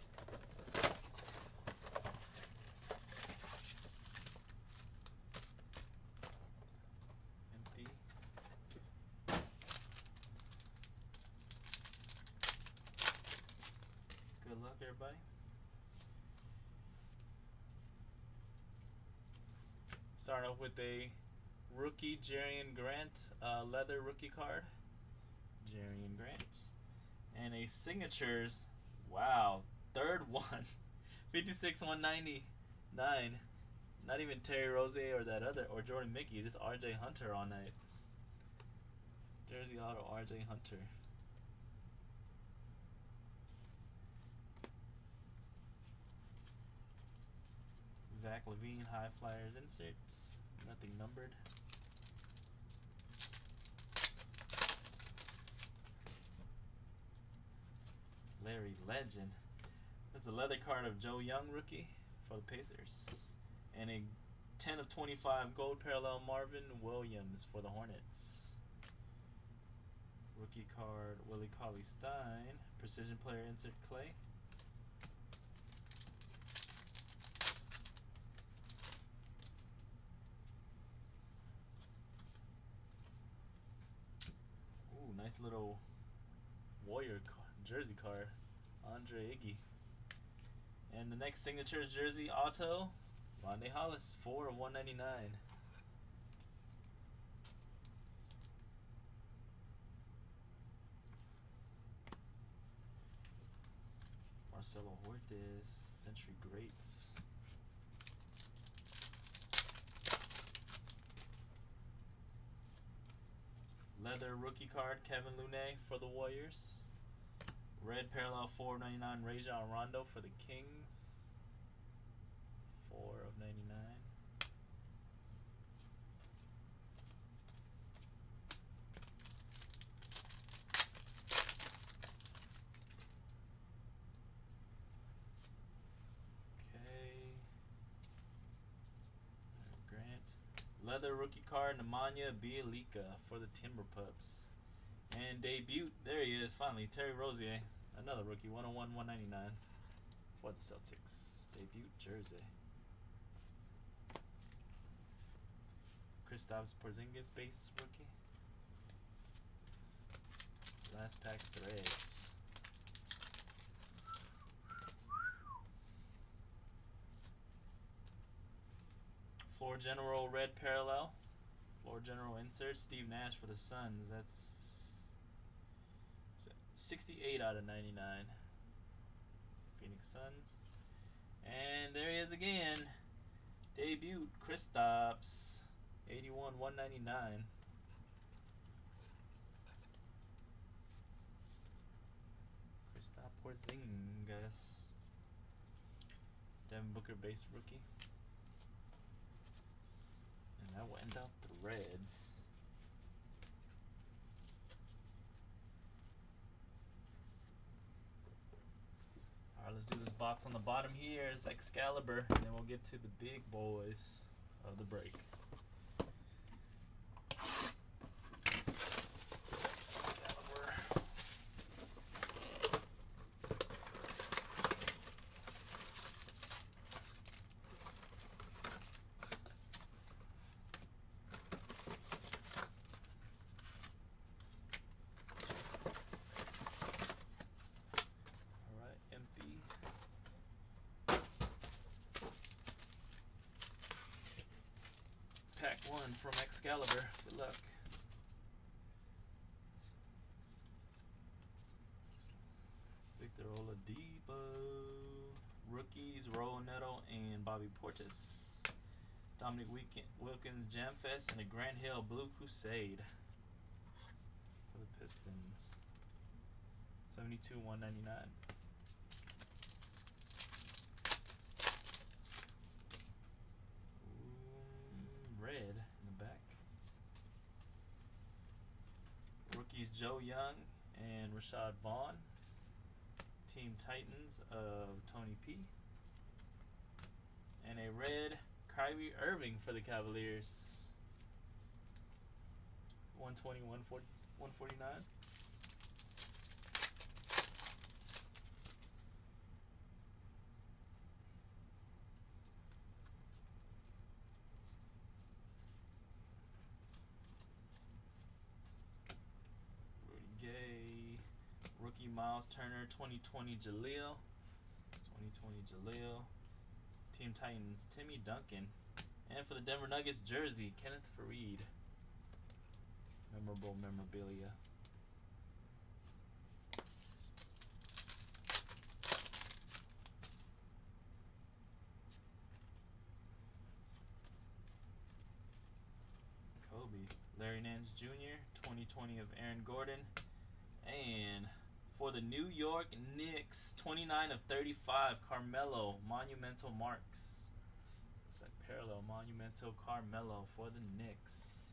Good luck, everybody. Starting off with a rookie Jerian Grant leather rookie card. Jerian Grant. And a signatures, wow, third one. 56/199. Not even Terry Rozier or that other, or Jordan Mickey, just RJ Hunter on it. Jersey auto RJ Hunter. Zach LaVine High Flyers inserts. Nothing numbered. Larry Legend. This is a leather card of Joe Young rookie for the Pacers. And a 10/25 gold parallel Marvin Williams for the Hornets. Rookie card Willie Cauley-Stein. Precision player insert Clay. Ooh, nice little Warrior jersey card. Andre Iggy. And the next signature jersey auto, Rondae Hollis, 4/199. Marcelo Huertas, Century Greats. leather rookie card, Kevin Looney for the Warriors. Red parallel 4/99 Rajon Rondo for the Kings. 4/99. Leather rookie card, Nemanja Bjelica for the Timberpups. And debut, there he is, finally, Terry Rozier. Another rookie, 101/199 for the Celtics. Debut jersey. Kristaps Porzingis base rookie. Last pack threads. Floor General red parallel. Floor General insert. Steve Nash for the Suns. That's 68/99. Phoenix Suns. And there he is again. Debut Kristaps. 81/199. Kristaps Porzingis. Devin Booker base rookie. And that will end up the Reds. Alright, let's do this box on the bottom here. It's Excalibur, and then we'll get to the big boys of the break. Pack 1 from Excalibur. Good luck. Victor Oladipo. Rookies, Raul Neto and Bobby Portis. Dominic Wilkins, Jam Fest, and a Grant Hill Blue Crusade for the Pistons. 72/199. Red in the back. Rookies Joe Young and Rashad Vaughn. Team Titans of Tony P. And a red Kyrie Irving for the Cavaliers. 120, 149. Rookie Miles Turner, 2020 Jaleel. 2020 Jaleel. Team Titans, Timmy Duncan. And for the Denver Nuggets jersey, Kenneth Faried. Memorable memorabilia. Kobe. Larry Nance Jr., 2020 of Aaron Gordon. And for the New York Knicks, 29/35, Carmelo, monumental marks. It's like parallel, monumental Carmelo for the Knicks.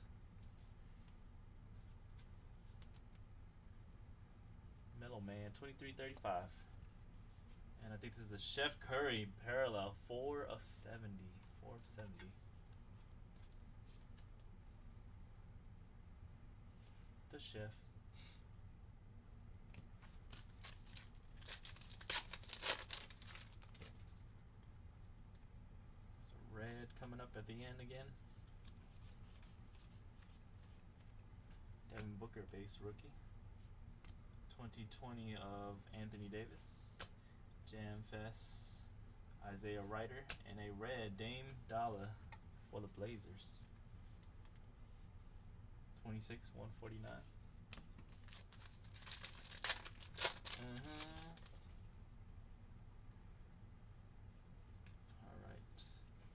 Mellow Man, 23/35. And I think this is a Chef Curry parallel, 4/70. 4/70. The Chef. Red coming up at the end again. Devin Booker base rookie. 2020 of Anthony Davis. Jam Fest, Isaiah Ryder, and a red Dame Dalla for the Blazers. 26/149.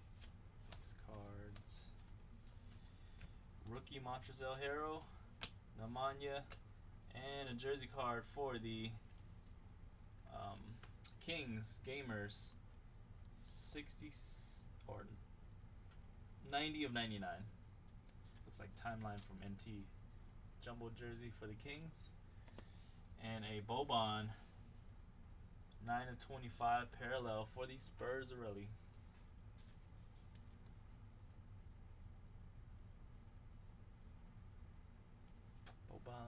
Rookie Montrezl Harrell, Nemanja, and a jersey card for the Kings Gamers. 60 or 90 of 99. Looks like timeline from NT. Jumbo jersey for the Kings. And a Boban 9 of 25 parallel for the Spurs Aurelie. Boban.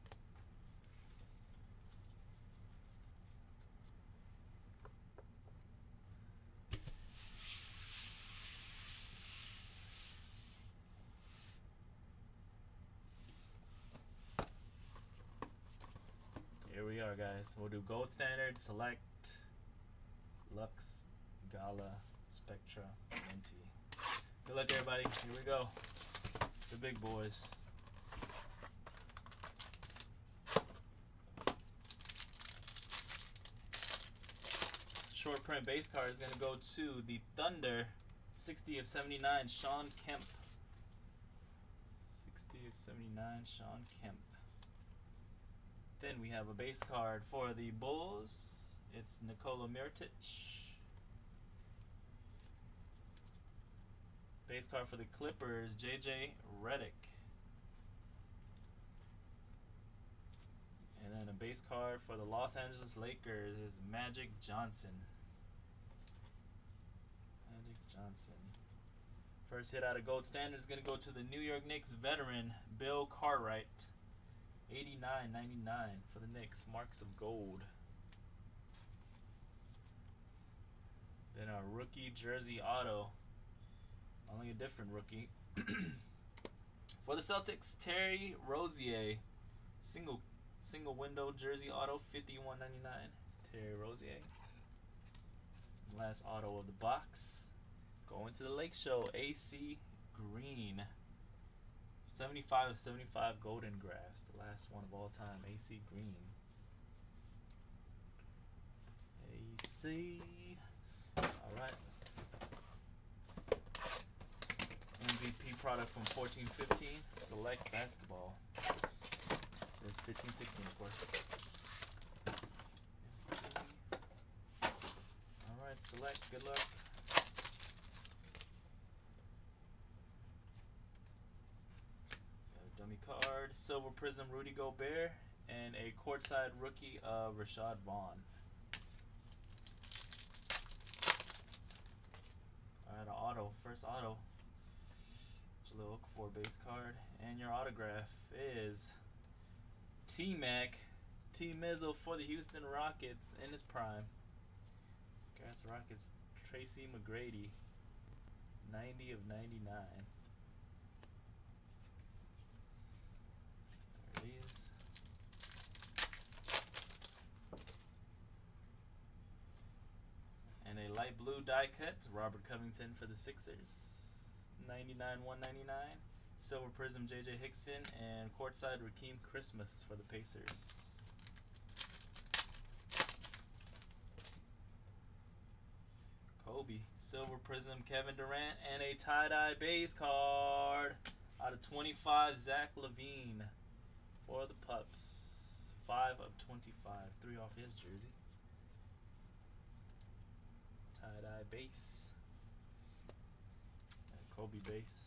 Here we are, guys. We'll do Gold Standard, Select, Lux, Gala, Spectra, NT. Good luck, everybody. Here we go. The big boys. Short print base card is going to go to the Thunder. 60 of 79, Shawn Kemp. 60 of 79, Shawn Kemp. Then we have a base card for the Bulls. It's Nikola Mirotic. Base card for the Clippers, JJ Redick. And then a base card for the Los Angeles Lakers is Magic Johnson. Magic Johnson. First hit out of Gold Standard is going to go to the New York Knicks veteran, Bill Cartwright. 89.99 for the Knicks, marks of gold. Then a rookie jersey auto, only a different rookie. For the Celtics, Terry Rozier, single window jersey auto, 51.99. Terry Rozier. Last auto of the box. Going to the Lake Show, AC Green. 75 of 75 Golden Graphs, the last one of all time, AC Green. AC. Alright. MVP product from 14-15, Select Basketball. This is 15-16, of course. Alright, Select, good luck. Dummy card, Silver Prism Rudy Gobert, and a courtside rookie of Rashad Vaughn. Alright, an auto, first auto. What you look for, base card. And your autograph is T-Mac, T-Mizzle for the Houston Rockets in his prime. Congrats, Rockets, Tracy McGrady, 90 of 99. And a light blue die cut, Robert Covington for the Sixers. 99/199. Silver Prism JJ Hickson, and courtside Rakeem Christmas for the Pacers. Kobe, Silver Prism Kevin Durant, and a tie-dye base card out of 25, Zach LaVine for the Pups. 5 of 25, 3 off his jersey. Tie-dye base. And Kobe base.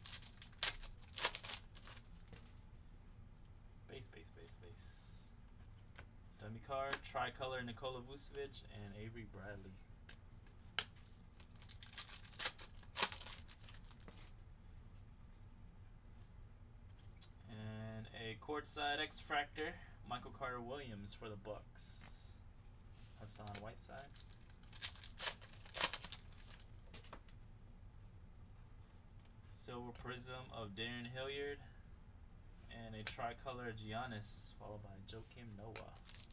Base. Dummy card, tricolor Nikola Vucevic and Avery Bradley. And a courtside X-Fractor, Michael Carter Williams for the Bucks. Hassan Whiteside. Silver Prism of Darren Hilliard. And a tricolor Giannis, followed by Joakim Noah.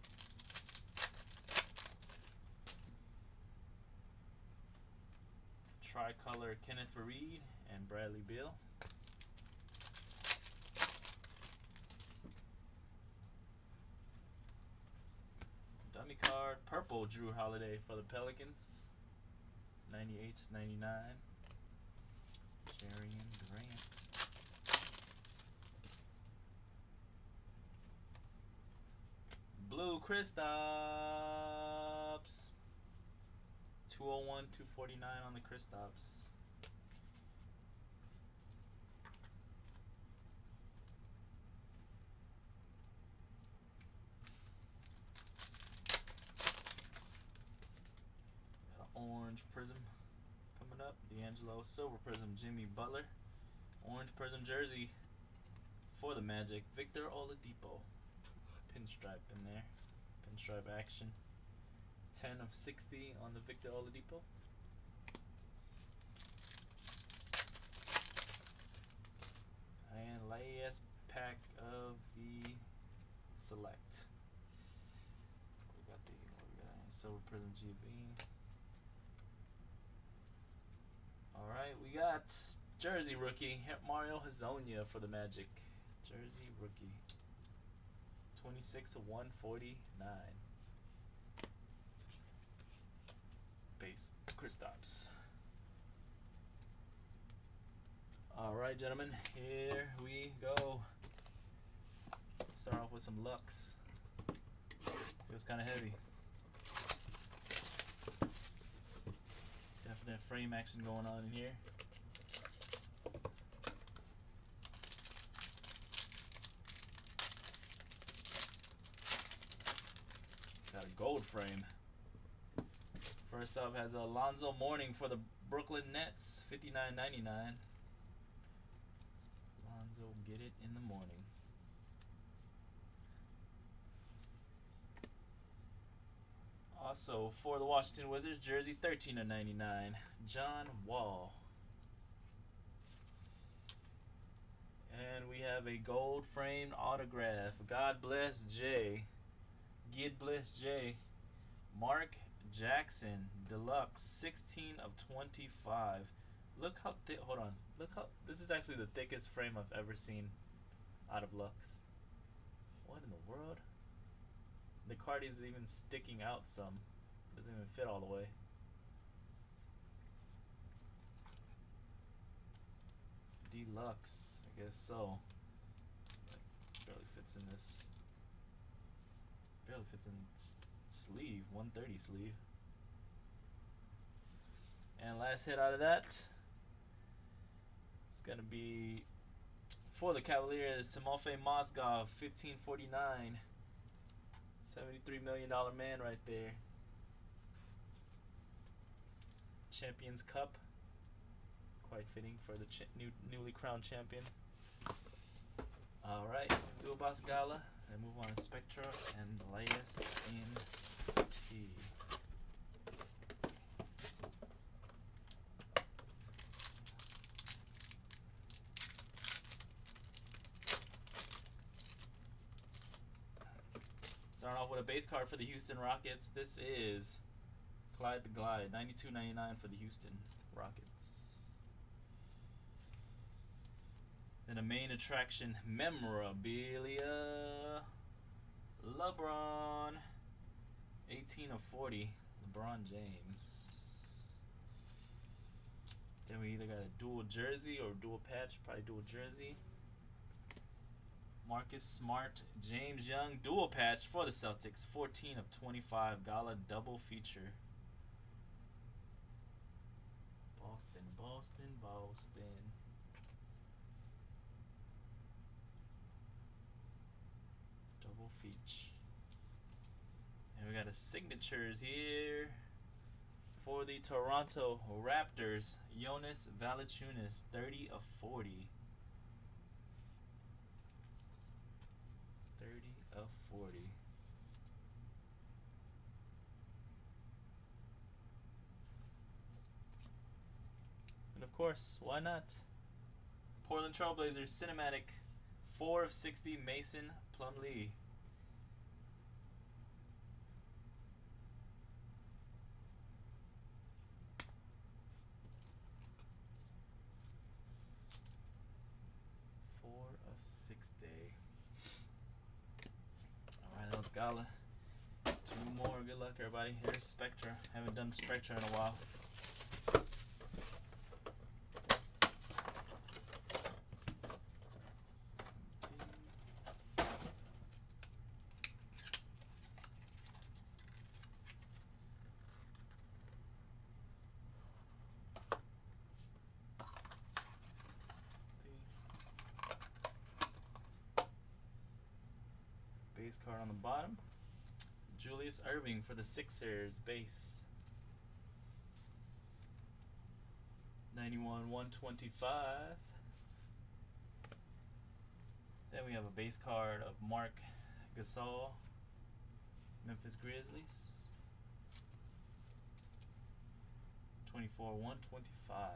Tricolor Kenneth Faried and Bradley Beal. Dummy card, purple Drew Holiday for the Pelicans. 98/99. Jerian Grant. Blue Kristaps. 201, 249 on the Kristaps. Orange Prism coming up. D'Angelo. Silver Prism, Jimmy Butler. Orange Prism jersey for the Magic, Victor Oladipo. Pinstripe in there. Pinstripe action. 10 of 60 on the Victor Oladipo. And last pack of the Select. We got the Silver Prism GB. Alright, we got Jersey rookie, Mario Hezonja for the Magic. Jersey rookie. 26 of 149. Base Kristaps. Alright, gentlemen, here we go. Start off with some Lux. Feels kind of heavy. Definite frame action going on in here. Got a gold frame. First up has Alonzo Mourning for the Brooklyn Nets, $59.99. Alonzo, get it in the morning. Also, for the Washington Wizards, jersey $13.99, John Wall. And we have a gold framed autograph. God bless Jay. God bless Jay. Mark Jackson, deluxe, 16 of 25. Look how thick. Hold on. Look how. This is actually the thickest frame I've ever seen out of Lux. What in the world? The card is even sticking out some. Doesn't even fit all the way. Deluxe, I guess so. Like, barely fits in this. Barely fits in sleeve, 130 sleeve. And last hit out of that, it's gonna be for the Cavaliers, Timofey Mozgov, 1549. $73 million man right there. Champions Cup. Quite fitting for the newly crowned champion. Alright, let's do a Boss Gala and move on to Spectra and Elias in T. Starting off with a base card for the Houston Rockets. This is Clyde the Glide, $92.99 for the Houston Rockets. Then a main attraction memorabilia. LeBron, 18 of 40. LeBron James. Then we either got a dual jersey or dual patch, probably dual jersey. Marcus Smart, James Young, dual patch for the Celtics, 14 of 25, Gala double feature. Boston, Boston, Boston. Double feature. And we got a signatures here for the Toronto Raptors, Jonas Valanciunas, 30 of 40. 30 of 40. And of course, why not? Portland Trailblazers cinematic, 4 of 60, Mason Plumlee. Alright, that was Gala. 2 more. Good luck, everybody. Here's Spectra. Haven't done Spectra in a while. base card on the bottom. Julius Erving for the Sixers base. 91/125. Then we have a base card of Mark Gasol, Memphis Grizzlies. 24/125.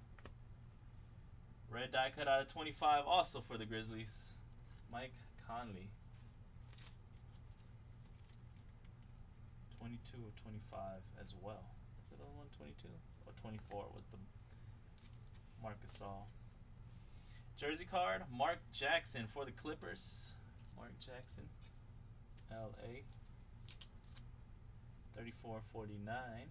Red die cut out of 25 also for the Grizzlies. Mike Conley. 22/25 as well. Is it on 122? Or 24 was the Marc Gasol. Jersey card, Mark Jackson for the Clippers. Mark Jackson, LA. 34/49.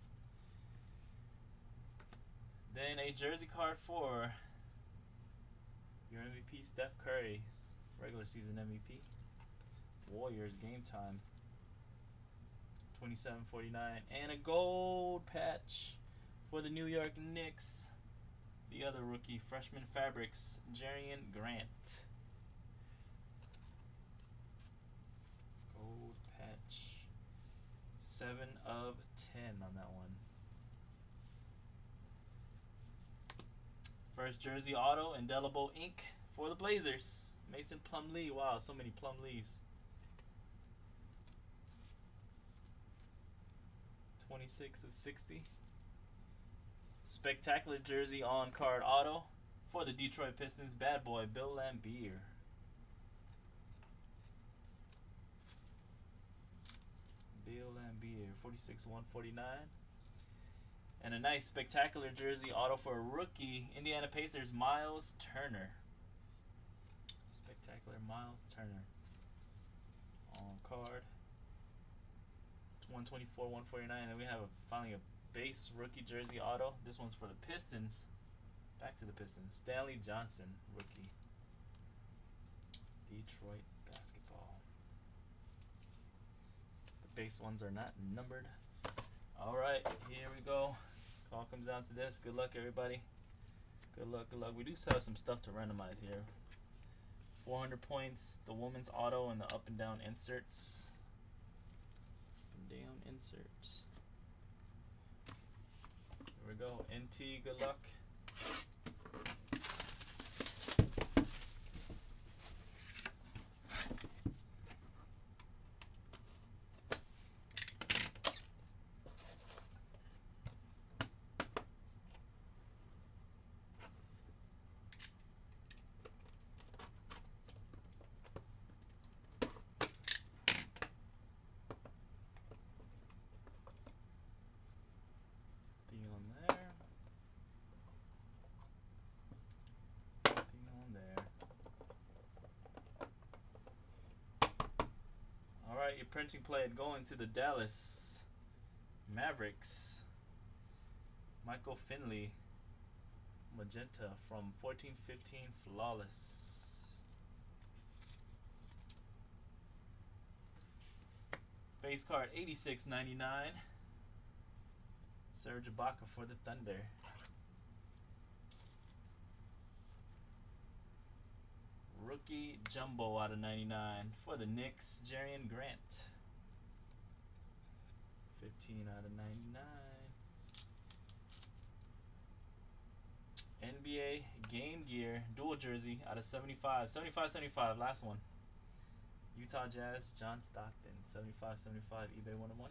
Then a jersey card for your MVP, Steph Curry, regular season MVP. Warriors game time. 27/49. And a gold patch for the New York Knicks. The other rookie, freshman fabrics, Jerian Grant. Gold patch. 7/10 on that one. First jersey auto, indelible ink for the Blazers. Mason Plumlee. Wow, so many Plumlees. 26/60. Spectacular jersey on card auto for the Detroit Pistons. Bad boy Bill Laimbeer. Bill Laimbeer. 46/149. And a nice spectacular jersey auto for a rookie, Indiana Pacers, Miles Turner. Spectacular Miles Turner on card. 124/149. And we have finally a base rookie jersey auto. This one's for the Pistons. Back to the Pistons. Stanley Johnson, rookie. Detroit basketball. The base ones are not numbered. Alright, here we go. All comes down to this. Good luck, everybody. Good luck, good luck. We do still have some stuff to randomize here. 400 points, the woman's auto, and the up and down inserts. Up and down inserts. Here we go. NT, good luck. Your printing plate going to the Dallas Mavericks. Michael Finley, magenta from 14/15 Flawless. Base card 86/99. Serge Ibaka for the Thunder. Rookie jumbo out of 99 for the Knicks, Jerian Grant. 15/99. NBA Game Gear dual jersey out of 75. 75/75, last one. Utah Jazz, John Stockton. 75/75 eBay 101.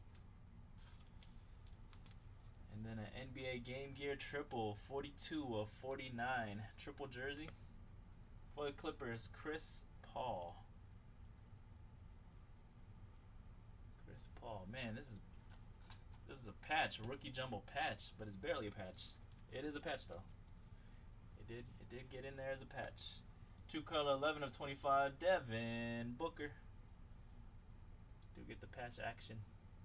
And then an NBA Game Gear triple, 42/49. Triple jersey. For the Clippers, Chris Paul. Chris Paul. Man, this is a patch, a rookie jumbo patch, but it's barely a patch. It is a patch though. It did get in there as a patch. 2-color 11/25, Devin Booker. Do get the patch action.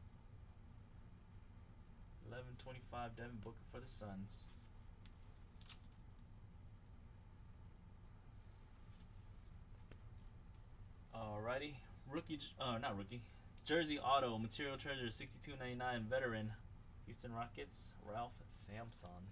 11/25, Devin Booker for the Suns. Alrighty, not rookie. Jersey auto, material treasure, 62/99, veteran, Houston Rockets, Ralph Sampson.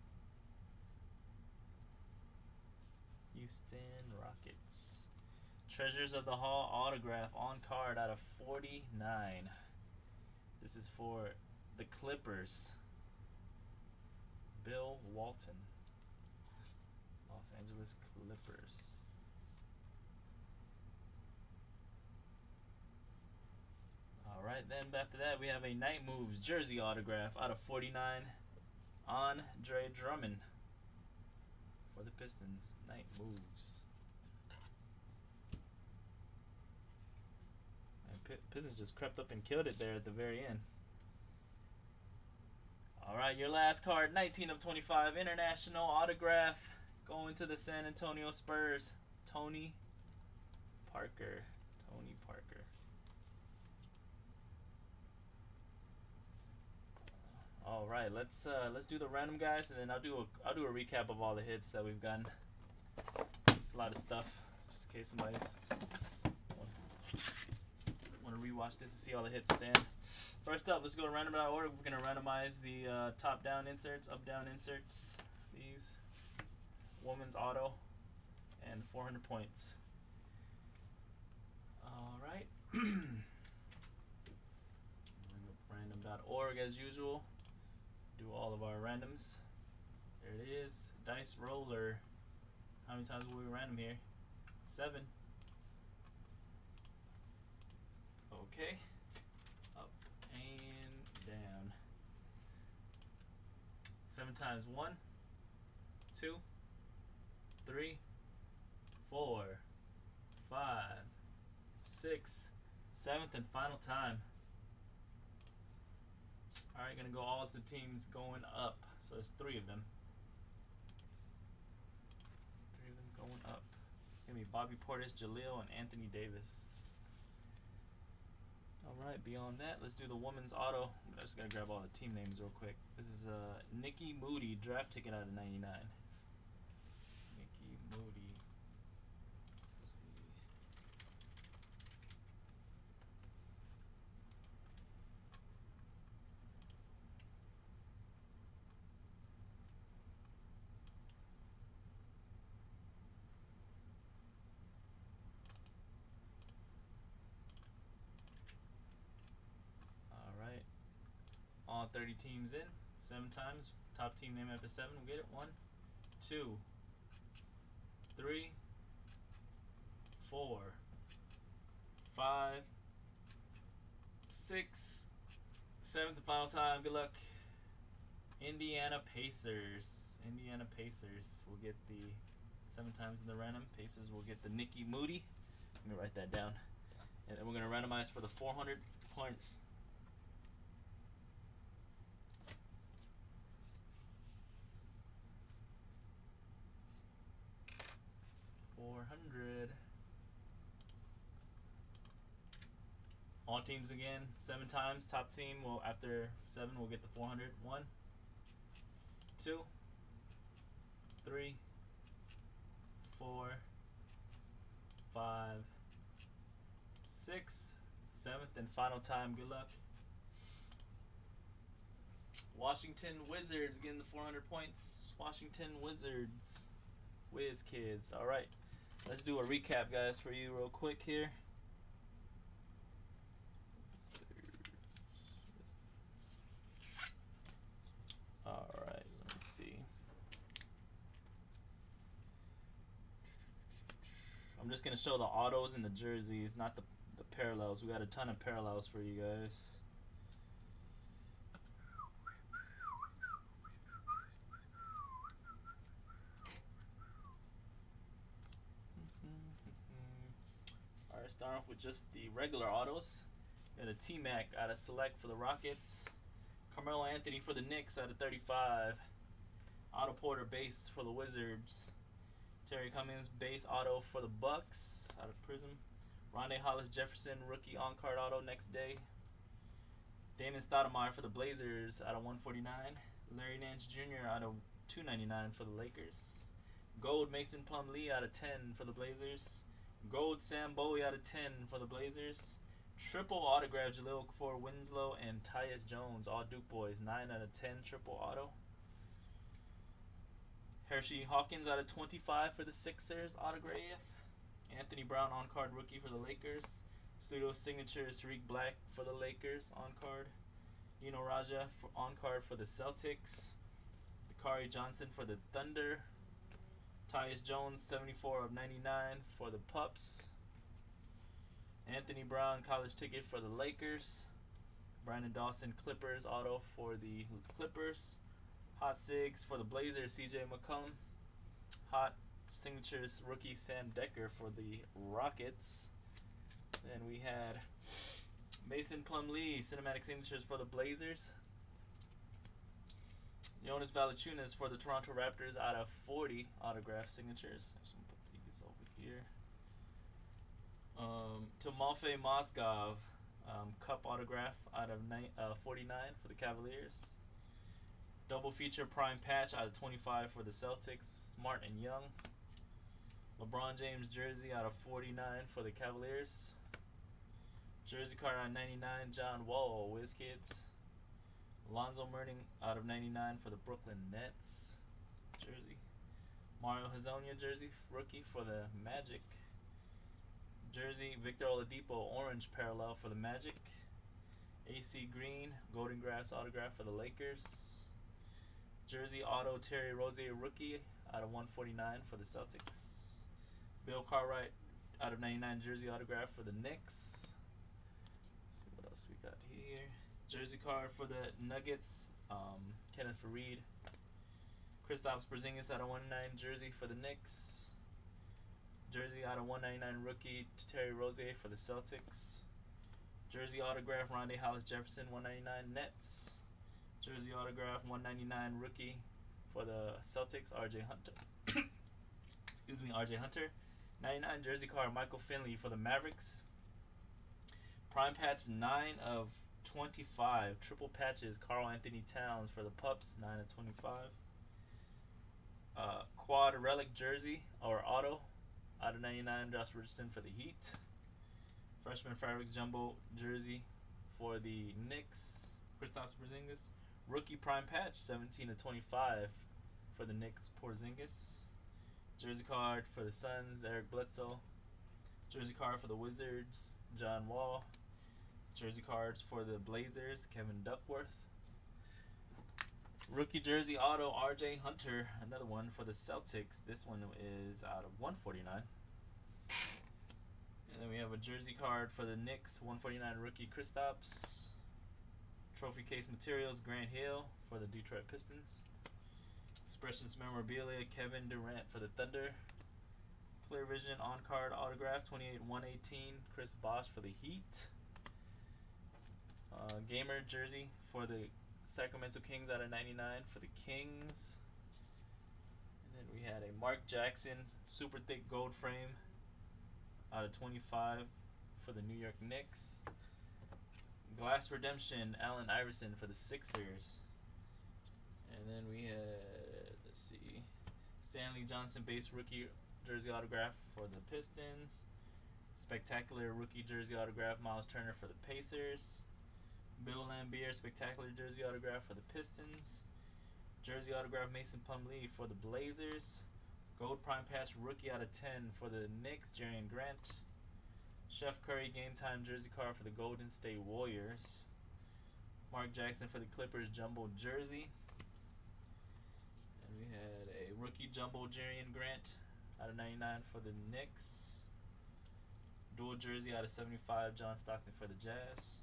Houston Rockets. Treasures of the Hall autograph on card out of 49. This is for the Clippers. Bill Walton. Los Angeles Clippers. Alright, then after that we have a Night Moves jersey autograph out of 49. Andre Drummond for the Pistons. Night Moves. And Pistons just crept up and killed it there at the very end. Alright, your last card, 19 of 25, international autograph going to the San Antonio Spurs. Tony Parker. Tony Parker. Alright, let's do the random, guys, and then I'll do a recap of all the hits that we've gotten. It's a lot of stuff, just in case somebody's want to rewatch this and see all the hits at the end. First up, let's go to random.org. We're gonna randomize the top-down inserts, up-down inserts. These women's auto and 400 points. All right. Random.org as usual. Do all of our randoms. There it is. Dice roller. How many times will we random here? 7. Okay. Up and down. 7 times. 1, 2, 3, 4, 5, 6, 7th and final time. Alright, gonna go all the teams going up. So there's 3 of them. 3 of them going up. It's gonna be Bobby Portis, Jaleel, and Anthony Davis. Alright, beyond that, let's do the women's auto. I just gotta grab all the team names real quick. This is Nikki Moody, draft ticket out of 99. Nikki Moody. All 30 teams in, 7 times. Top team name after 7 will get it. 1, 2, 3, 4, 5, 6, 7th and final time. Good luck. Indiana Pacers. Indiana Pacers will get the 7 times in the random. Pacers will get the Nikki Moody. Let me write that down. And then we're going to randomize for the 400 points. 400. All teams again, 7 times. Top team will, after 7, will get the 400. 1, 2, 3, 4, 5, 6, 7th and final time. Good luck. Washington Wizards getting the 400 points. Washington Wizards. Whiz Kids. Alright. Let's do a recap, guys, for you real quick here. Alright, let me see. I'm just going to show the autos and the jerseys, not the parallels. We got a ton of parallels for you guys. Alright, start off with just the regular autos. Got a T-Mac out of Select for the Rockets. Carmelo Anthony for the Knicks out of 35. Otto Porter base for the Wizards. Terry Cummings base auto for the Bucks out of Prism. Rondae Hollis-Jefferson rookie on-card auto next day. Damon Stoudemire for the Blazers out of 149. Larry Nance Jr. out of 299 for the Lakers. Gold Mason Plumlee out of 10 for the Blazers. Gold Sam Bowie out of 10 for the Blazers. Triple autograph Jaleel for Winslow and Tyus Jones, all Duke boys, 9 out of 10 triple auto. Hershey Hawkins out of 25 for the Sixers autograph. Anthony Brown on card rookie for the Lakers. Studio signature Tariq Black for the Lakers on card. Eno Raja on card for the Celtics. Dakari Johnson for the Thunder. Tyus Jones 74 of 99 for the Pups. Anthony Brown college ticket for the Lakers. Brandon Dawson Clippers auto for the Clippers. Hot Sigs for the Blazers CJ McCollum. Hot signatures rookie Sam Decker for the Rockets. Then we had Mason Plumlee cinematic signatures for the Blazers. Jonas Valanciunas for the Toronto Raptors out of 40 autograph signatures. Actually, put these over here. Timofey Mozgov cup autograph out of 49 for the Cavaliers. Double feature prime patch out of 25 for the Celtics. Smart and Young. LeBron James jersey out of 49 for the Cavaliers. Jersey card out of 99, John Wall, WizKids. Alonzo Mourning out of 99 for the Brooklyn Nets jersey. Mario Hezonja jersey, rookie for the Magic. Jersey, Victor Oladipo, orange parallel for the Magic. AC Green, Golden Grass autograph for the Lakers. Jersey auto, Terry Rozier rookie out of 149 for the Celtics. Bill Cartwright out of 99 jersey autograph for the Knicks. Let's see what else we got here. Jersey card for the Nuggets, Kenneth Faried. Kristaps Porzingis out of 199 jersey for the Knicks. Jersey out of 199 rookie Terry Rozier for the Celtics. Jersey autograph Rondae Hollis Jefferson 199 Nets. Jersey autograph 199 rookie for the Celtics RJ Hunter. Excuse me, RJ Hunter. 99 jersey card Michael Finley for the Mavericks. Prime patch 9 of 25. Triple patches Karl Anthony Towns for the Pups 9 of 25. Quad relic jersey or auto out of 99 Josh Richardson for the Heat. Freshman Fabrics jumbo jersey for the Knicks Kristaps Porzingis. Rookie prime patch 17 of 25 for the Knicks Porzingis. Jersey card for the Suns Eric Bledsoe. Jersey card for the Wizards John Wall. Jersey cards for the Blazers Kevin Duckworth. Rookie jersey auto RJ Hunter, another one for the Celtics. This one is out of 149. And then we have a jersey card for the Knicks 149 rookie Kristaps. Trophy case materials Grant Hill for the Detroit Pistons. Expressions memorabilia Kevin Durant for the Thunder. Clear Vision on card autograph 28/118 Chris Bosh for the Heat. Gamer jersey for the Sacramento Kings out of 99 for the Kings. And then we had a Mark Jackson super thick gold frame out of 25 for the New York Knicks. Glass Redemption Allen Iverson for the Sixers. And then we had, let's see, Stanley Johnson base rookie jersey autograph for the Pistons. Spectacular rookie jersey autograph Miles Turner for the Pacers. Bill Laimbeer spectacular jersey autograph for the Pistons. Jersey autograph Mason Plumlee for the Blazers. Gold prime patch rookie out of 10 for the Knicks Jerian Grant. Chef Curry game time jersey card for the Golden State Warriors. Mark Jackson for the Clippers jumbo jersey. And we had a rookie jumbo Jerian Grant out of 99 for the Knicks. Dual jersey out of 75 John Stockton for the Jazz.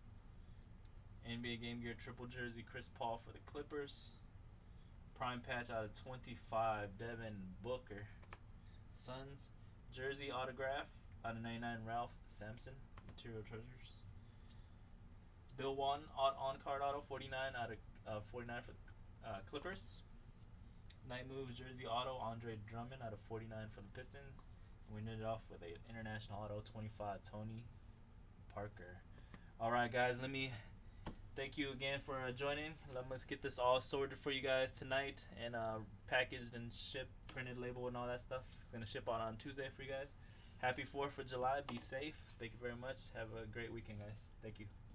NBA Game Gear triple jersey Chris Paul for the Clippers. Prime patch out of 25 Devin Booker Suns. Jersey autograph out of 99 Ralph Sampson Material Treasures. Bill Walton on card auto 49 out of 49 for the Clippers. Night Moves jersey auto Andre Drummond out of 49 for the Pistons. And we ended it off with an international auto 25 Tony Parker. Alright guys, let me thank you again for joining. Let's get this all sorted for you guys tonight and packaged and shipped, printed, label, and all that stuff. It's going to ship out on Tuesday for you guys. Happy 4th of July. Be safe. Thank you very much. Have a great weekend, guys. Thank you.